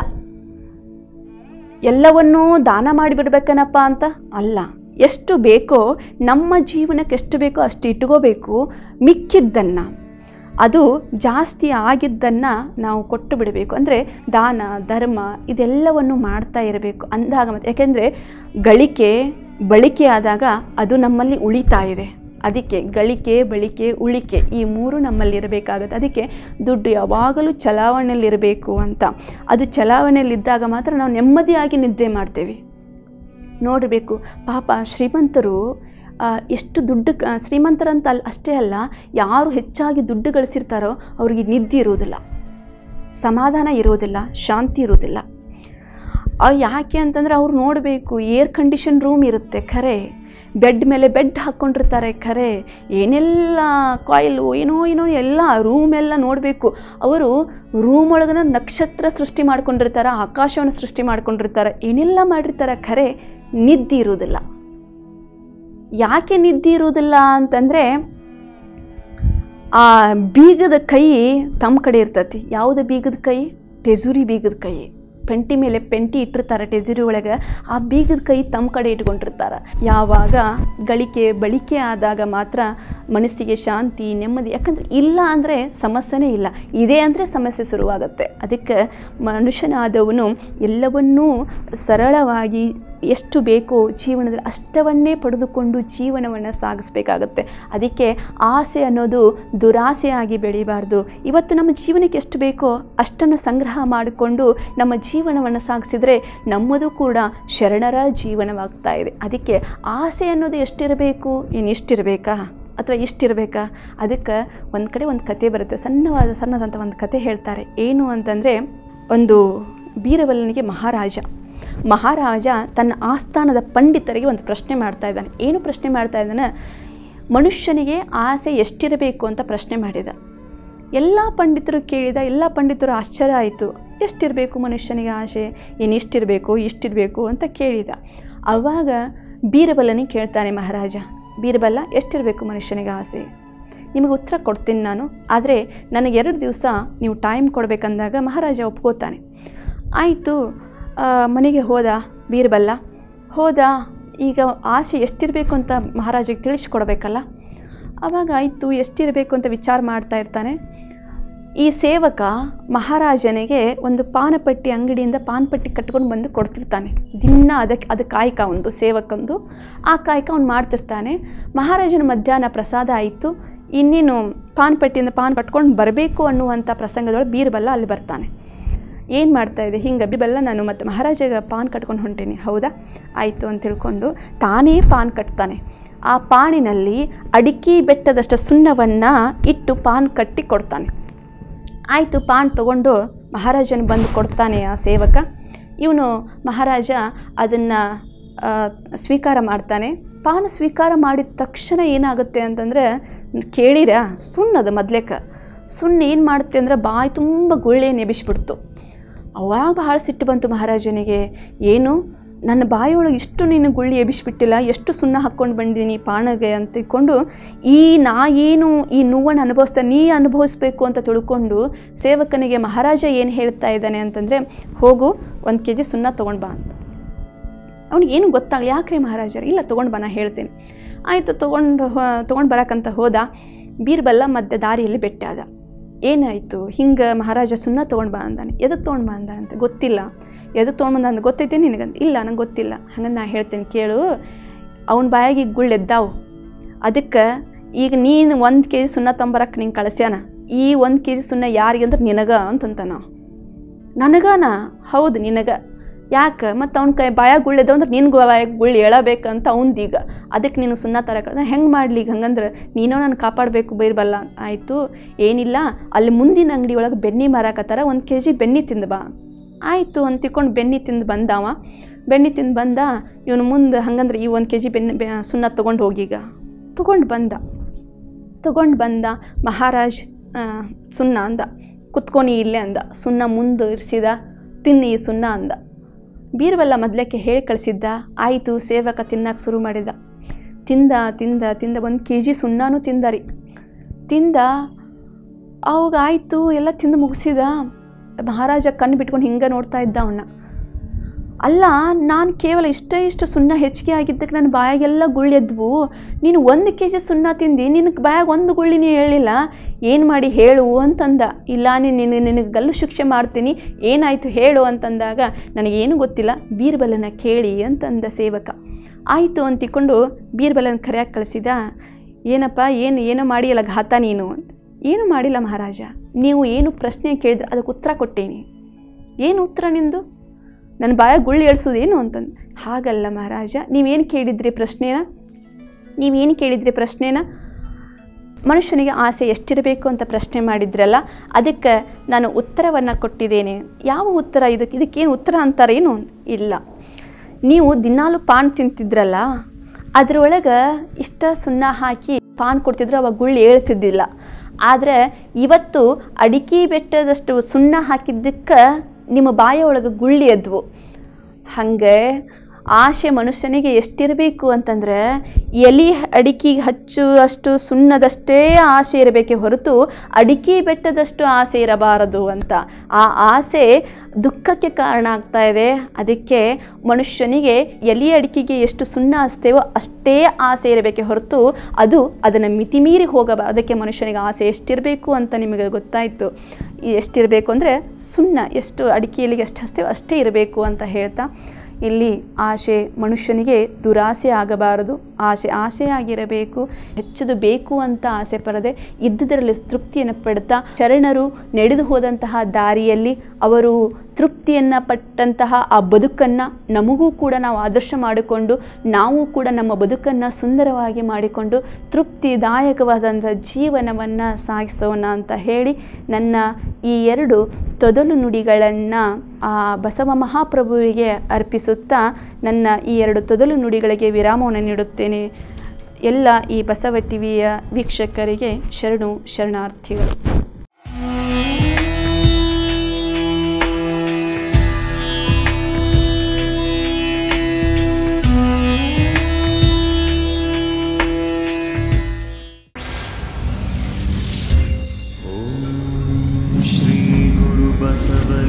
ಎಲ್ಲವನ್ನೂ ದಾನ ಮಾಡಿಬಿಡ್ಬೇಕನಪ್ಪ ಅಂತ ಅಲ್ಲ. ಎಷ್ಟು ಬೇಕೋ, ನಮ್ಮ ಜೀವನಕ್ಕೆ ಎಷ್ಟು ಬೇಕೋ ಅಷ್ಟು ಇಟ್ಕೋಬೇಕು. ಮಿಕ್ಕಿದ್ದನ್ನು, ಅದು ಜಾಸ್ತಿ ಆಗಿದ್ದನ್ನು ನಾವು ಕೊಟ್ಟು ಬಿಡಬೇಕು. ಅಂದರೆ ದಾನ ಧರ್ಮ ಇದೆಲ್ಲವನ್ನು ಮಾಡ್ತಾ ಇರಬೇಕು ಅಂದಾಗ ಮತ್ತೆ. ಯಾಕೆಂದರೆ ಬಳಕೆ ಆದಾಗ ಅದು ನಮ್ಮಲ್ಲಿ ಉಳಿತಾ ಇದೆ. ಅದಕ್ಕೆ ಗಳಿಕೆ, ಬಳಿಕೆ, ಉಳಿಕೆ ಈ ಮೂರು ನಮ್ಮಲ್ಲಿ ಇರಬೇಕಾಗುತ್ತೆ. ಅದಕ್ಕೆ ದುಡ್ಡು ಯಾವಾಗಲೂ ಚಲಾವಣೆಯಲ್ಲಿರಬೇಕು ಅಂತ. ಅದು ಚಲಾವಣೆಯಲ್ಲಿದ್ದಾಗ ಮಾತ್ರ ನಾವು ನೆಮ್ಮದಿಯಾಗಿ ನಿದ್ದೆ ಮಾಡ್ತೇವೆ. ನೋಡಬೇಕು, ಪಾಪ ಶ್ರೀಮಂತರು ಎಷ್ಟು ದುಡ್ಡು, ಶ್ರೀಮಂತರಂತ ಅಷ್ಟೇ ಅಲ್ಲ, ಯಾರು ಹೆಚ್ಚಾಗಿ ದುಡ್ಡು ಗಳಿಸಿರ್ತಾರೋ ಅವ್ರಿಗೆ ನಿದ್ದೆ ಇರೋದಿಲ್ಲ, ಸಮಾಧಾನ ಇರೋದಿಲ್ಲ, ಶಾಂತಿ ಇರೋದಿಲ್ಲ. ಯಾಕೆ ಅಂತಂದರೆ ಅವ್ರು ನೋಡಬೇಕು, ಏರ್ ಕಂಡೀಷನ್ ರೂಮ್ ಇರುತ್ತೆ ಖರೆ, ಬೆಡ್ ಮೇಲೆ ಬೆಡ್ ಹಾಕ್ಕೊಂಡಿರ್ತಾರೆ. ಖರೆ ಏನೆಲ್ಲ ಕಾಯಿಲು ಏನೋ ಎಲ್ಲ ರೂಮೆಲ್ಲ ನೋಡಬೇಕು. ಅವರು ರೂಮ್ ಒಳಗನ ನಕ್ಷತ್ರ ಸೃಷ್ಟಿ ಮಾಡ್ಕೊಂಡಿರ್ತಾರೆ, ಆಕಾಶವನ್ನು ಸೃಷ್ಟಿ ಮಾಡ್ಕೊಂಡಿರ್ತಾರೆ, ಏನೆಲ್ಲ ಮಾಡಿರ್ತಾರೆ. ಖರೆ ನಿದ್ದೆ ಇರುವುದಿಲ್ಲ. ಯಾಕೆ ನಿದ್ದೆ ಇರುವುದಿಲ್ಲ ಅಂತಂದರೆ ಆ ಬೀಗದ ಕೈ ತಮ್ಮ ಕಡೆ ಇರ್ತೈತಿ. ಯಾವುದೇ ಬೀಗದ ಕೈ? ಟೆಜುರಿ ಬೀಗದ ಕೈ. ಪೆಂಟಿ ಮೇಲೆ ಪೆಂಟಿ ಇಟ್ಟಿರ್ತಾರೆ ಟೆಜುರಿ ಒಳಗೆ. ಆ ಬೀಗದ ಕೈ ತಮ್ಮ ಕಡೆ ಇಟ್ಕೊಂಡಿರ್ತಾರೆ. ಯಾವಾಗ ಬಳಕೆ ಆದಾಗ ಮಾತ್ರ ಮನಸ್ಸಿಗೆ ಶಾಂತಿ, ನೆಮ್ಮದಿ. ಯಾಕಂದರೆ ಇಲ್ಲ ಅಂದರೆ ಸಮಸ್ಯೆನೇ ಇಲ್ಲ, ಇದೆ ಅಂದರೆ ಸಮಸ್ಯೆ ಶುರುವಾಗುತ್ತೆ. ಅದಕ್ಕೆ ಮನುಷ್ಯನಾದವನು ಎಲ್ಲವನ್ನೂ ಸರಳವಾಗಿ ಎಷ್ಟು ಬೇಕೋ ಜೀವನದಲ್ಲಿ ಅಷ್ಟವನ್ನೇ ಪಡೆದುಕೊಂಡು ಜೀವನವನ್ನು ಸಾಗಿಸ್ಬೇಕಾಗತ್ತೆ. ಅದಕ್ಕೆ ಆಸೆ ಅನ್ನೋದು ದುರಾಸೆಯಾಗಿ ಬೆಳೀಬಾರ್ದು. ಇವತ್ತು ನಮ್ಮ ಜೀವನಕ್ಕೆ ಎಷ್ಟು ಬೇಕೋ ಅಷ್ಟನ್ನು ಸಂಗ್ರಹ ಮಾಡಿಕೊಂಡು ನಮ್ಮ ಜೀವನವನ್ನು ಸಾಗಿಸಿದರೆ ನಮ್ಮದು ಕೂಡ ಶರಣರ ಜೀವನವಾಗ್ತಾ ಇದೆ. ಅದಕ್ಕೆ ಆಸೆ ಅನ್ನೋದು ಎಷ್ಟಿರಬೇಕು? ಇಷ್ಟಿರಬೇಕಾ ಅಥವಾ ಇಷ್ಟಿರಬೇಕಾ? ಅದಕ್ಕೆ ಒಂದು ಕಡೆ ಒಂದು ಕತೆ ಬರುತ್ತೆ, ಸಣ್ಣದಂಥ ಒಂದು ಕತೆ ಹೇಳ್ತಾರೆ. ಏನು ಅಂತಂದರೆ, ಒಂದು ಬೀರಬಲನಿಗೆ ಮಹಾರಾಜ ತನ್ನ ಆಸ್ಥಾನದ ಪಂಡಿತರಿಗೆ ಒಂದು ಪ್ರಶ್ನೆ ಮಾಡ್ತಾ ಇದ್ದಾನೆ. ಏನು ಪ್ರಶ್ನೆ ಮಾಡ್ತಾ ಇದ್ದಾನೆ? ಮನುಷ್ಯನಿಗೆ ಆಸೆ ಎಷ್ಟಿರಬೇಕು ಅಂತ ಪ್ರಶ್ನೆ ಮಾಡಿದ. ಎಲ್ಲ ಪಂಡಿತರು ಕೇಳಿದ. ಎಲ್ಲ ಪಂಡಿತರು ಆಶ್ಚರ್ಯ ಆಯಿತು. ಎಷ್ಟಿರಬೇಕು ಮನುಷ್ಯನಿಗೆ ಆಸೆ? ಇಷ್ಟಿರಬೇಕು ಅಂತ ಕೇಳಿದ. ಆವಾಗ ಬೀರಬಲನಿಗೆ ಕೇಳ್ತಾನೆ ಮಹಾರಾಜ, ಬೀರಬಲ, ಎಷ್ಟಿರಬೇಕು ಮನುಷ್ಯನಿಗೆ ಆಸೆ? ನಿಮಗೆ ಉತ್ತರ ಕೊಡ್ತೀನಿ ನಾನು, ಆದರೆ ನನಗೆ 2 ದಿವಸ ನೀವು ಟೈಮ್ ಕೊಡಬೇಕಂದಾಗ ಮಹಾರಾಜ ಒಪ್ಕೋತಾನೆ. ಆಯಿತು, ಮನೆಗೆ ಹೋದ ಬೀರಬಲ. ಈಗ ಆಸೆ ಎಷ್ಟಿರಬೇಕು ಅಂತ ಮಹಾರಾಜಿಗೆ ತಿಳಿಸ್ಕೊಡ್ಬೇಕಲ್ಲ. ಆವಾಗ ಆಯಿತು, ಎಷ್ಟಿರಬೇಕು ಅಂತ ವಿಚಾರ ಮಾಡ್ತಾ ಇರ್ತಾನೆ. ಈ ಸೇವಕ ಮಹಾರಾಜನಿಗೆ ಒಂದು ಪಾನಪಟ್ಟಿ ಅಂಗಡಿಯಿಂದ ಪಾನಪಟ್ಟಿ ಕಟ್ಕೊಂಡು ಬಂದು ಕೊಡ್ತಿರ್ತಾನೆ. ದಿನ ಅದು ಕಾಯಕ ಒಂದು ಸೇವಕಂದು. ಆ ಕಾಯಕ ಅವ್ನು ಮಾಡ್ತಿರ್ತಾನೆ. ಮಹಾರಾಜನ ಮಧ್ಯಾಹ್ನ ಪ್ರಸಾದ ಆಯಿತು, ಇನ್ನೇನು ಪಾನಪಟ್ಟಿಯಿಂದ ಪಾನ್ ಕಟ್ಕೊಂಡು ಬರಬೇಕು ಅನ್ನುವಂಥ ಪ್ರಸಂಗದೊಳಗೆ ಬೀರಬಲ ಅಲ್ಲಿ ಬರ್ತಾನೆ. ಏನು ಮಾಡ್ತಾಯಿದೆ? ಹಿಂಗೆ ಬೀರಬಲ, ನಾನು ಮತ್ತು ಮಹಾರಾಜಗೆ ಪಾನ್ ಕಟ್ಕೊಂಡು ಹೊಂಟೀನಿ. ಹೌದಾ, ಆಯಿತು ಅಂತ ತಿಳ್ಕೊಂಡು ತಾನೇ ಪಾನ್ ಕಟ್ತಾನೆ. ಆ ಪಾನಿನಲ್ಲಿ ಅಡಿಕೆ ಬೆಟ್ಟದಷ್ಟು ಸುಣ್ಣವನ್ನು ಇಟ್ಟು ಪಾನ್ ಕಟ್ಟಿ ಕೊಡ್ತಾನೆ. ಆಯಿತು, ಪಾನ್ ತೊಗೊಂಡು ಮಹಾರಾಜನ ಬಂದು ಕೊಡ್ತಾನೆ ಆ ಸೇವಕ. ಇವನು ಮಹಾರಾಜ ಅದನ್ನು ಸ್ವೀಕಾರ ಮಾಡ್ತಾನೆ. ಪಾನ್ ಸ್ವೀಕಾರ ಮಾಡಿದ ತಕ್ಷಣ ಏನಾಗುತ್ತೆ ಅಂತಂದರೆ, ಕೇಳಿರ ಸುಣ್ಣದು ಮೊದಲೇಕ ಸುಣ್ಣ ಏನು ಮಾಡುತ್ತೆ ಅಂದರೆ ಬಾಯಿ ತುಂಬ ಗುಳ್ಳೆ ನೆಬಿಸ್ಬಿಡ್ತು. ಅವಾಗ ಭಾಳ ಸಿಟ್ಟು ಬಂತು ಮಹಾರಾಜನಿಗೆ. ಏನು, ನನ್ನ ಬಾಯಿಯೊಳಗೆ ಇಷ್ಟು ನೀನು ಗುಳ್ಳಿ ಎಬಿಸ್ಬಿಟ್ಟಿಲ್ಲ, ಎಷ್ಟು ಸುಣ್ಣ ಹಾಕ್ಕೊಂಡು ಬಂದೀನಿ ಪಾನಗೆ ಅಂತ ತಿಳ್ಕೊಂಡು, ಏನು ಈ ನೋವನ್ನು ನೀ ಅನುಭವಿಸ್ಬೇಕು ಅಂತ ತಿಳ್ಕೊಂಡು ಸೇವಕನಿಗೆ ಮಹಾರಾಜ ಏನು ಹೇಳ್ತಾ ಇದ್ದಾನೆ ಅಂತಂದರೆ, ಹೋಗು 1 kg ಸುಣ್ಣ ತೊಗೊಂಡು ಬಾ ಅಂತ. ಅವ್ನಿಗೇನು ಗೊತ್ತಾಗಲಿ, ಯಾಕ್ರಿ ಮಹಾರಾಜರು? ಇಲ್ಲ ತೊಗೊಂಡು ಬಾ, ನಾ ಹೇಳ್ತೇನೆ. ಆಯಿತು, ತೊಗೊಂಡು ಬರೋಕ್ಕಂತ ಹೋದ. ಬೀರಬಲ ಮಧ್ಯ ದಾರಿಯಲ್ಲಿ ಭೇಟಿಯಾದ. ಏನಾಯಿತು? ಹಿಂಗೆ ಮಹಾರಾಜ ಸುಣ್ಣ ತೊಗೊಂಡು ಬಾ ಅಂದಾನೆ. ಎದಕ್ಕೆ ತೊಗೊಂಡು ಬಾ ಅಂದಾನಂತ? ಗೊತ್ತಿಲ್ಲ. ಎದಕ್ಕೆ ತೊಗೊಂಡು ಬಂದ ಅಂತ ಗೊತ್ತೈತೆ ನಿನಗಂತ? ಇಲ್ಲ, ನಂಗೆ ಗೊತ್ತಿಲ್ಲ. ಹಂಗಂದು ನಾ ಹೇಳ್ತೇನೆ ಕೇಳು. ಅವನ ಬಾಯಾಗಿ ಗುಳ್ಳೆದ್ದಾವು. ಅದಕ್ಕೆ ಈಗ ನೀನು 1 kg ಸುಣ್ಣ ತೊಂಬರಕ್ಕೆ ನಿಂಗೆ ಕಳಿಸ್ಯಾನ. ಈ 1 kg ಸುಣ್ಣ ಯಾರಿಗೆ ಅಂದ್ರೆ ನಿನಗ ಅಂತಂತಾನ. ನನಗನ? ಹೌದು, ನಿನಗ. ಯಾಕೆ? ಮತ್ತು ಅವ್ನ ಬಾಯಾಗ ಗುಳ್ಳೆದ ಅಂದ್ರೆ ನಿನ್ಗೆ ಬಾಯಾಗ ಗುಳ್ಳಿ ಹೇಳಬೇಕಂತ ಅವಂದೀಗ. ಅದಕ್ಕೆ ನೀನು ಸುಣ್ಣ ತರಕ ನಾನು ಹೆಂಗೆ ಮಾಡಲಿ? ಈಗ ಹಂಗಂದ್ರೆ ನೀನೋ ನಾನು ಕಾಪಾಡಬೇಕು ಬೀರಬಲ. ಆಯಿತು, ಏನಿಲ್ಲ, ಅಲ್ಲಿ ಮುಂದಿನ ಅಂಗಡಿ ಒಳಗೆ ಬೆಣ್ಣೆ ಮಾರಾಕತ್ತಾರ, 1 kg ಬೆಣ್ಣೆ ತಿಂದು ಬಾ. ಆಯಿತು ಅಂತ ತಿಳ್ಕೊಂಡು ಬೆಣ್ಣೆ ತಿಂದು ಬಂದವ. ಬೆಣ್ಣೆ ತಿಂದು ಬಂದ. ಇವನು ಮುಂದೆ ಹಂಗಂದ್ರೆ ಈ 1 kg ಸುಣ್ಣ ತೊಗೊಂಡು ಹೋಗೀಗ. ತೊಗೊಂಡು ಬಂದ ಮಹಾರಾಜ್. ಸುಣ್ಣ ಅಂದ, ಕುತ್ಕೊನಿ ಇಲ್ಲೇ ಅಂದ. ಸುಣ್ಣ ಮುಂದೆ ಇರಿಸಿದ, ತಿನ್ನಿ ಈ ಸುಣ್ಣ ಅಂದ. ಬೀರಬಲ ಮೊದಲಕ್ಕೆ ಹೇಳಿ ಕಳಿಸಿದ್ದ. ಆಯಿತು, ಸೇವಕ ತಿನ್ನಕ್ಕೆ ಶುರು ಮಾಡಿದ. ತಿಂದ 1 kg ಸುಣ್ಣನೂ ತಿಂದ. ಅವಾಗ ಆಯಿತು, ಎಲ್ಲ ತಿಂದು ಮುಗಿಸಿದ. ಮಹಾರಾಜ ಕಣ್ಣು ಬಿಟ್ಕೊಂಡು ಹಿಂಗೆ ನೋಡ್ತಾ ಇದ್ದ ಅವನ್ನ. ಅಲ್ಲ, ನಾನು ಕೇವಲ ಇಷ್ಟು ಸುಣ್ಣ ಹೆಚ್ಚಿಗೆ ಆಗಿದ್ದಕ್ಕೆ ನನ್ನ ಬಾಯಾಗೆಲ್ಲ ಗುಳ್ಳೆದ್ವು. ನೀನು 1 kg ಸುಣ್ಣ ತಿಂದು ನಿನಗೆ ಬಾಯಾಗ 1 ಗುಳ್ಳಿನೇ ಹೇಳಿಲ್ಲ, ಏನು ಮಾಡಿ ಹೇಳು ಅಂತಂದ. ಇಲ್ಲ, ನಿನಗೆ ಗಲ್ಲು ಶಿಕ್ಷೆ ಮಾಡ್ತೀನಿ, ಏನಾಯಿತು ಹೇಳು ಅಂತಂದಾಗ, ನನಗೇನು ಗೊತ್ತಿಲ್ಲ, ಬೀರಬಲನ ಕೇಳಿ ಅಂತಂದ ಸೇವಕ. ಆಯಿತು ಅಂತಿಕೊಂಡು ಬೀರಬಲನ ಕರೆಯಾಗಿ ಕಳಿಸಿದ. ಏನಪ್ಪ, ಏನೋ ಮಾಡಿಯಲ್ಲ ಘಾತ ನೀನು ಅಂತ. ಏನು ಮಾಡಿಲ್ಲ ಮಹಾರಾಜ, ನೀವು ಏನು ಪ್ರಶ್ನೆ ಕೇಳಿದ್ರೆ ಅದಕ್ಕೆ ಉತ್ತರ ಕೊಟ್ಟೇನಿ. ಏನು ಉತ್ತರ ನಿಂದು? ನನ್ನ ಬಾಯಾಗ ಗುಳ್ಳಿ ಎಳ್ಸೋದೇನು ಅಂತಂದು. ಹಾಗಲ್ಲ ಮಹಾರಾಜ, ನೀವೇನು ಕೇಳಿದ್ರಿ ಪ್ರಶ್ನೆನ? ಮನುಷ್ಯನಿಗೆ ಆಸೆ ಎಷ್ಟಿರಬೇಕು ಅಂತ ಪ್ರಶ್ನೆ ಮಾಡಿದ್ರಲ್ಲ, ಅದಕ್ಕೆ ನಾನು ಉತ್ತರವನ್ನು ಕೊಟ್ಟಿದ್ದೇನೆ. ಯಾವ ಉತ್ತರ? ಇದಕ್ಕೇನು ಉತ್ತರ ಅಂತಾರೇನು? ಇಲ್ಲ, ನೀವು ದಿನಾಲು ಪಾನ್ ತಿಂತಿದ್ರಲ್ಲ, ಅದರೊಳಗೆ ಇಷ್ಟ ಸುಣ್ಣ ಹಾಕಿ ಪಾನ್ ಕೊಡ್ತಿದ್ರು, ಅವಾಗ ಗುಳ್ಳಿ ಏಳ್ತಿದ್ದಿಲ್ಲ. ಆದರೆ ಇವತ್ತು ಅಡಿಕೆ ಬೆಟ್ಟದಷ್ಟು ಸುಣ್ಣ ಹಾಕಿದ್ದಕ್ಕೆ ನಿಮ್ಮ ಬಾಯ ಒಳಗೆ ಗುಳ್ಳಿ ಎದ್ವು. ಹಾಗೆ ಆಸೆ ಮನುಷ್ಯನಿಗೆ ಎಷ್ಟಿರಬೇಕು ಅಂತಂದರೆ, ಎಲೆ ಅಡಿಕೆಗೆ ಹಚ್ಚುವಷ್ಟು ಸುಣ್ಣದಷ್ಟೇ ಆಸೆ ಇರಬೇಕೆ ಹೊರತು ಅಡಿಕೆ ಬೆಟ್ಟದಷ್ಟು ಆಸೆ ಇರಬಾರದು ಅಂತ. ಆ ಆಸೆ ದುಃಖಕ್ಕೆ ಕಾರಣ ಆಗ್ತಾ ಇದೆ. ಅದಕ್ಕೆ ಮನುಷ್ಯನಿಗೆ ಎಲೆ ಅಡಿಕೆಗೆ ಎಷ್ಟು ಸುಣ್ಣ ಹಚ್ತೇವೋ ಅಷ್ಟೇ ಆಸೆ ಇರಬೇಕೆ ಹೊರತು ಅದನ್ನು ಮಿತಿಮೀರಿ ಹೋಗಬಾರದು. ಅದಕ್ಕೆ ಮನುಷ್ಯನಿಗೆ ಆಸೆ ಎಷ್ಟಿರಬೇಕು ಅಂತ ನಿಮಗೆ ಗೊತ್ತಾಯಿತು. ಎಷ್ಟಿರಬೇಕು ಅಂದರೆ ಸುಣ್ಣ ಎಷ್ಟು ಅಡಿಕೆಯಲ್ಲಿಗೆ ಎಷ್ಟು ಹಚ್ತೇವೋ ಅಷ್ಟೇ ಇರಬೇಕು ಅಂತ ಹೇಳ್ತಾ, ಇಲ್ಲಿ ಆಸೆ ಮನುಷ್ಯನಿಗೆ ದುರಾಸೆ ಆಗಬಾರದು. ಆಸೆಯಾಗಿರಬೇಕು. ಹೆಚ್ಚದು ಬೇಕು ಅಂತ ಆಸೆ ಪಡದೆ ಇದ್ದುದರಲ್ಲಿ ತೃಪ್ತಿಯನ್ನು ಪಡ್ತಾ ಶರಣರು ನಡೆದು ಹೋದಂತಹ ದಾರಿಯಲ್ಲಿ ಅವರು ತೃಪ್ತಿಯನ್ನು ಪಟ್ಟಂತಹ ಆ ಬದುಕನ್ನು ನಮಗೂ ಕೂಡ ನಾವು ಆದರ್ಶ ಮಾಡಿಕೊಂಡು ನಾವು ಕೂಡ ನಮ್ಮ ಬದುಕನ್ನು ಸುಂದರವಾಗಿ ಮಾಡಿಕೊಂಡು ತೃಪ್ತಿದಾಯಕವಾದಂಥ ಜೀವನವನ್ನು ಸಾಗಿಸೋಣ ಅಂತ ಹೇಳಿ ನನ್ನ ಈ 2 ತೊದಲು ನುಡಿಗಳನ್ನು ಆ ಬಸವ ಮಹಾಪ್ರಭುವಿಗೆ ಅರ್ಪಿಸುತ್ತಾ ನನ್ನ ಈ 2 ತೊದಲು ನುಡಿಗಳಿಗೆ ವಿರಾಮವನ್ನು ನೀಡುತ್ತೇನೆ. ಎಲ್ಲ ಈ ಬಸವ ಟಿವಿಯ ವೀಕ್ಷಕರಿಗೆ ಶರಣಾರ್ಥಿಗಳು. ಶ್ರೀ ಗುರು ಬಸವ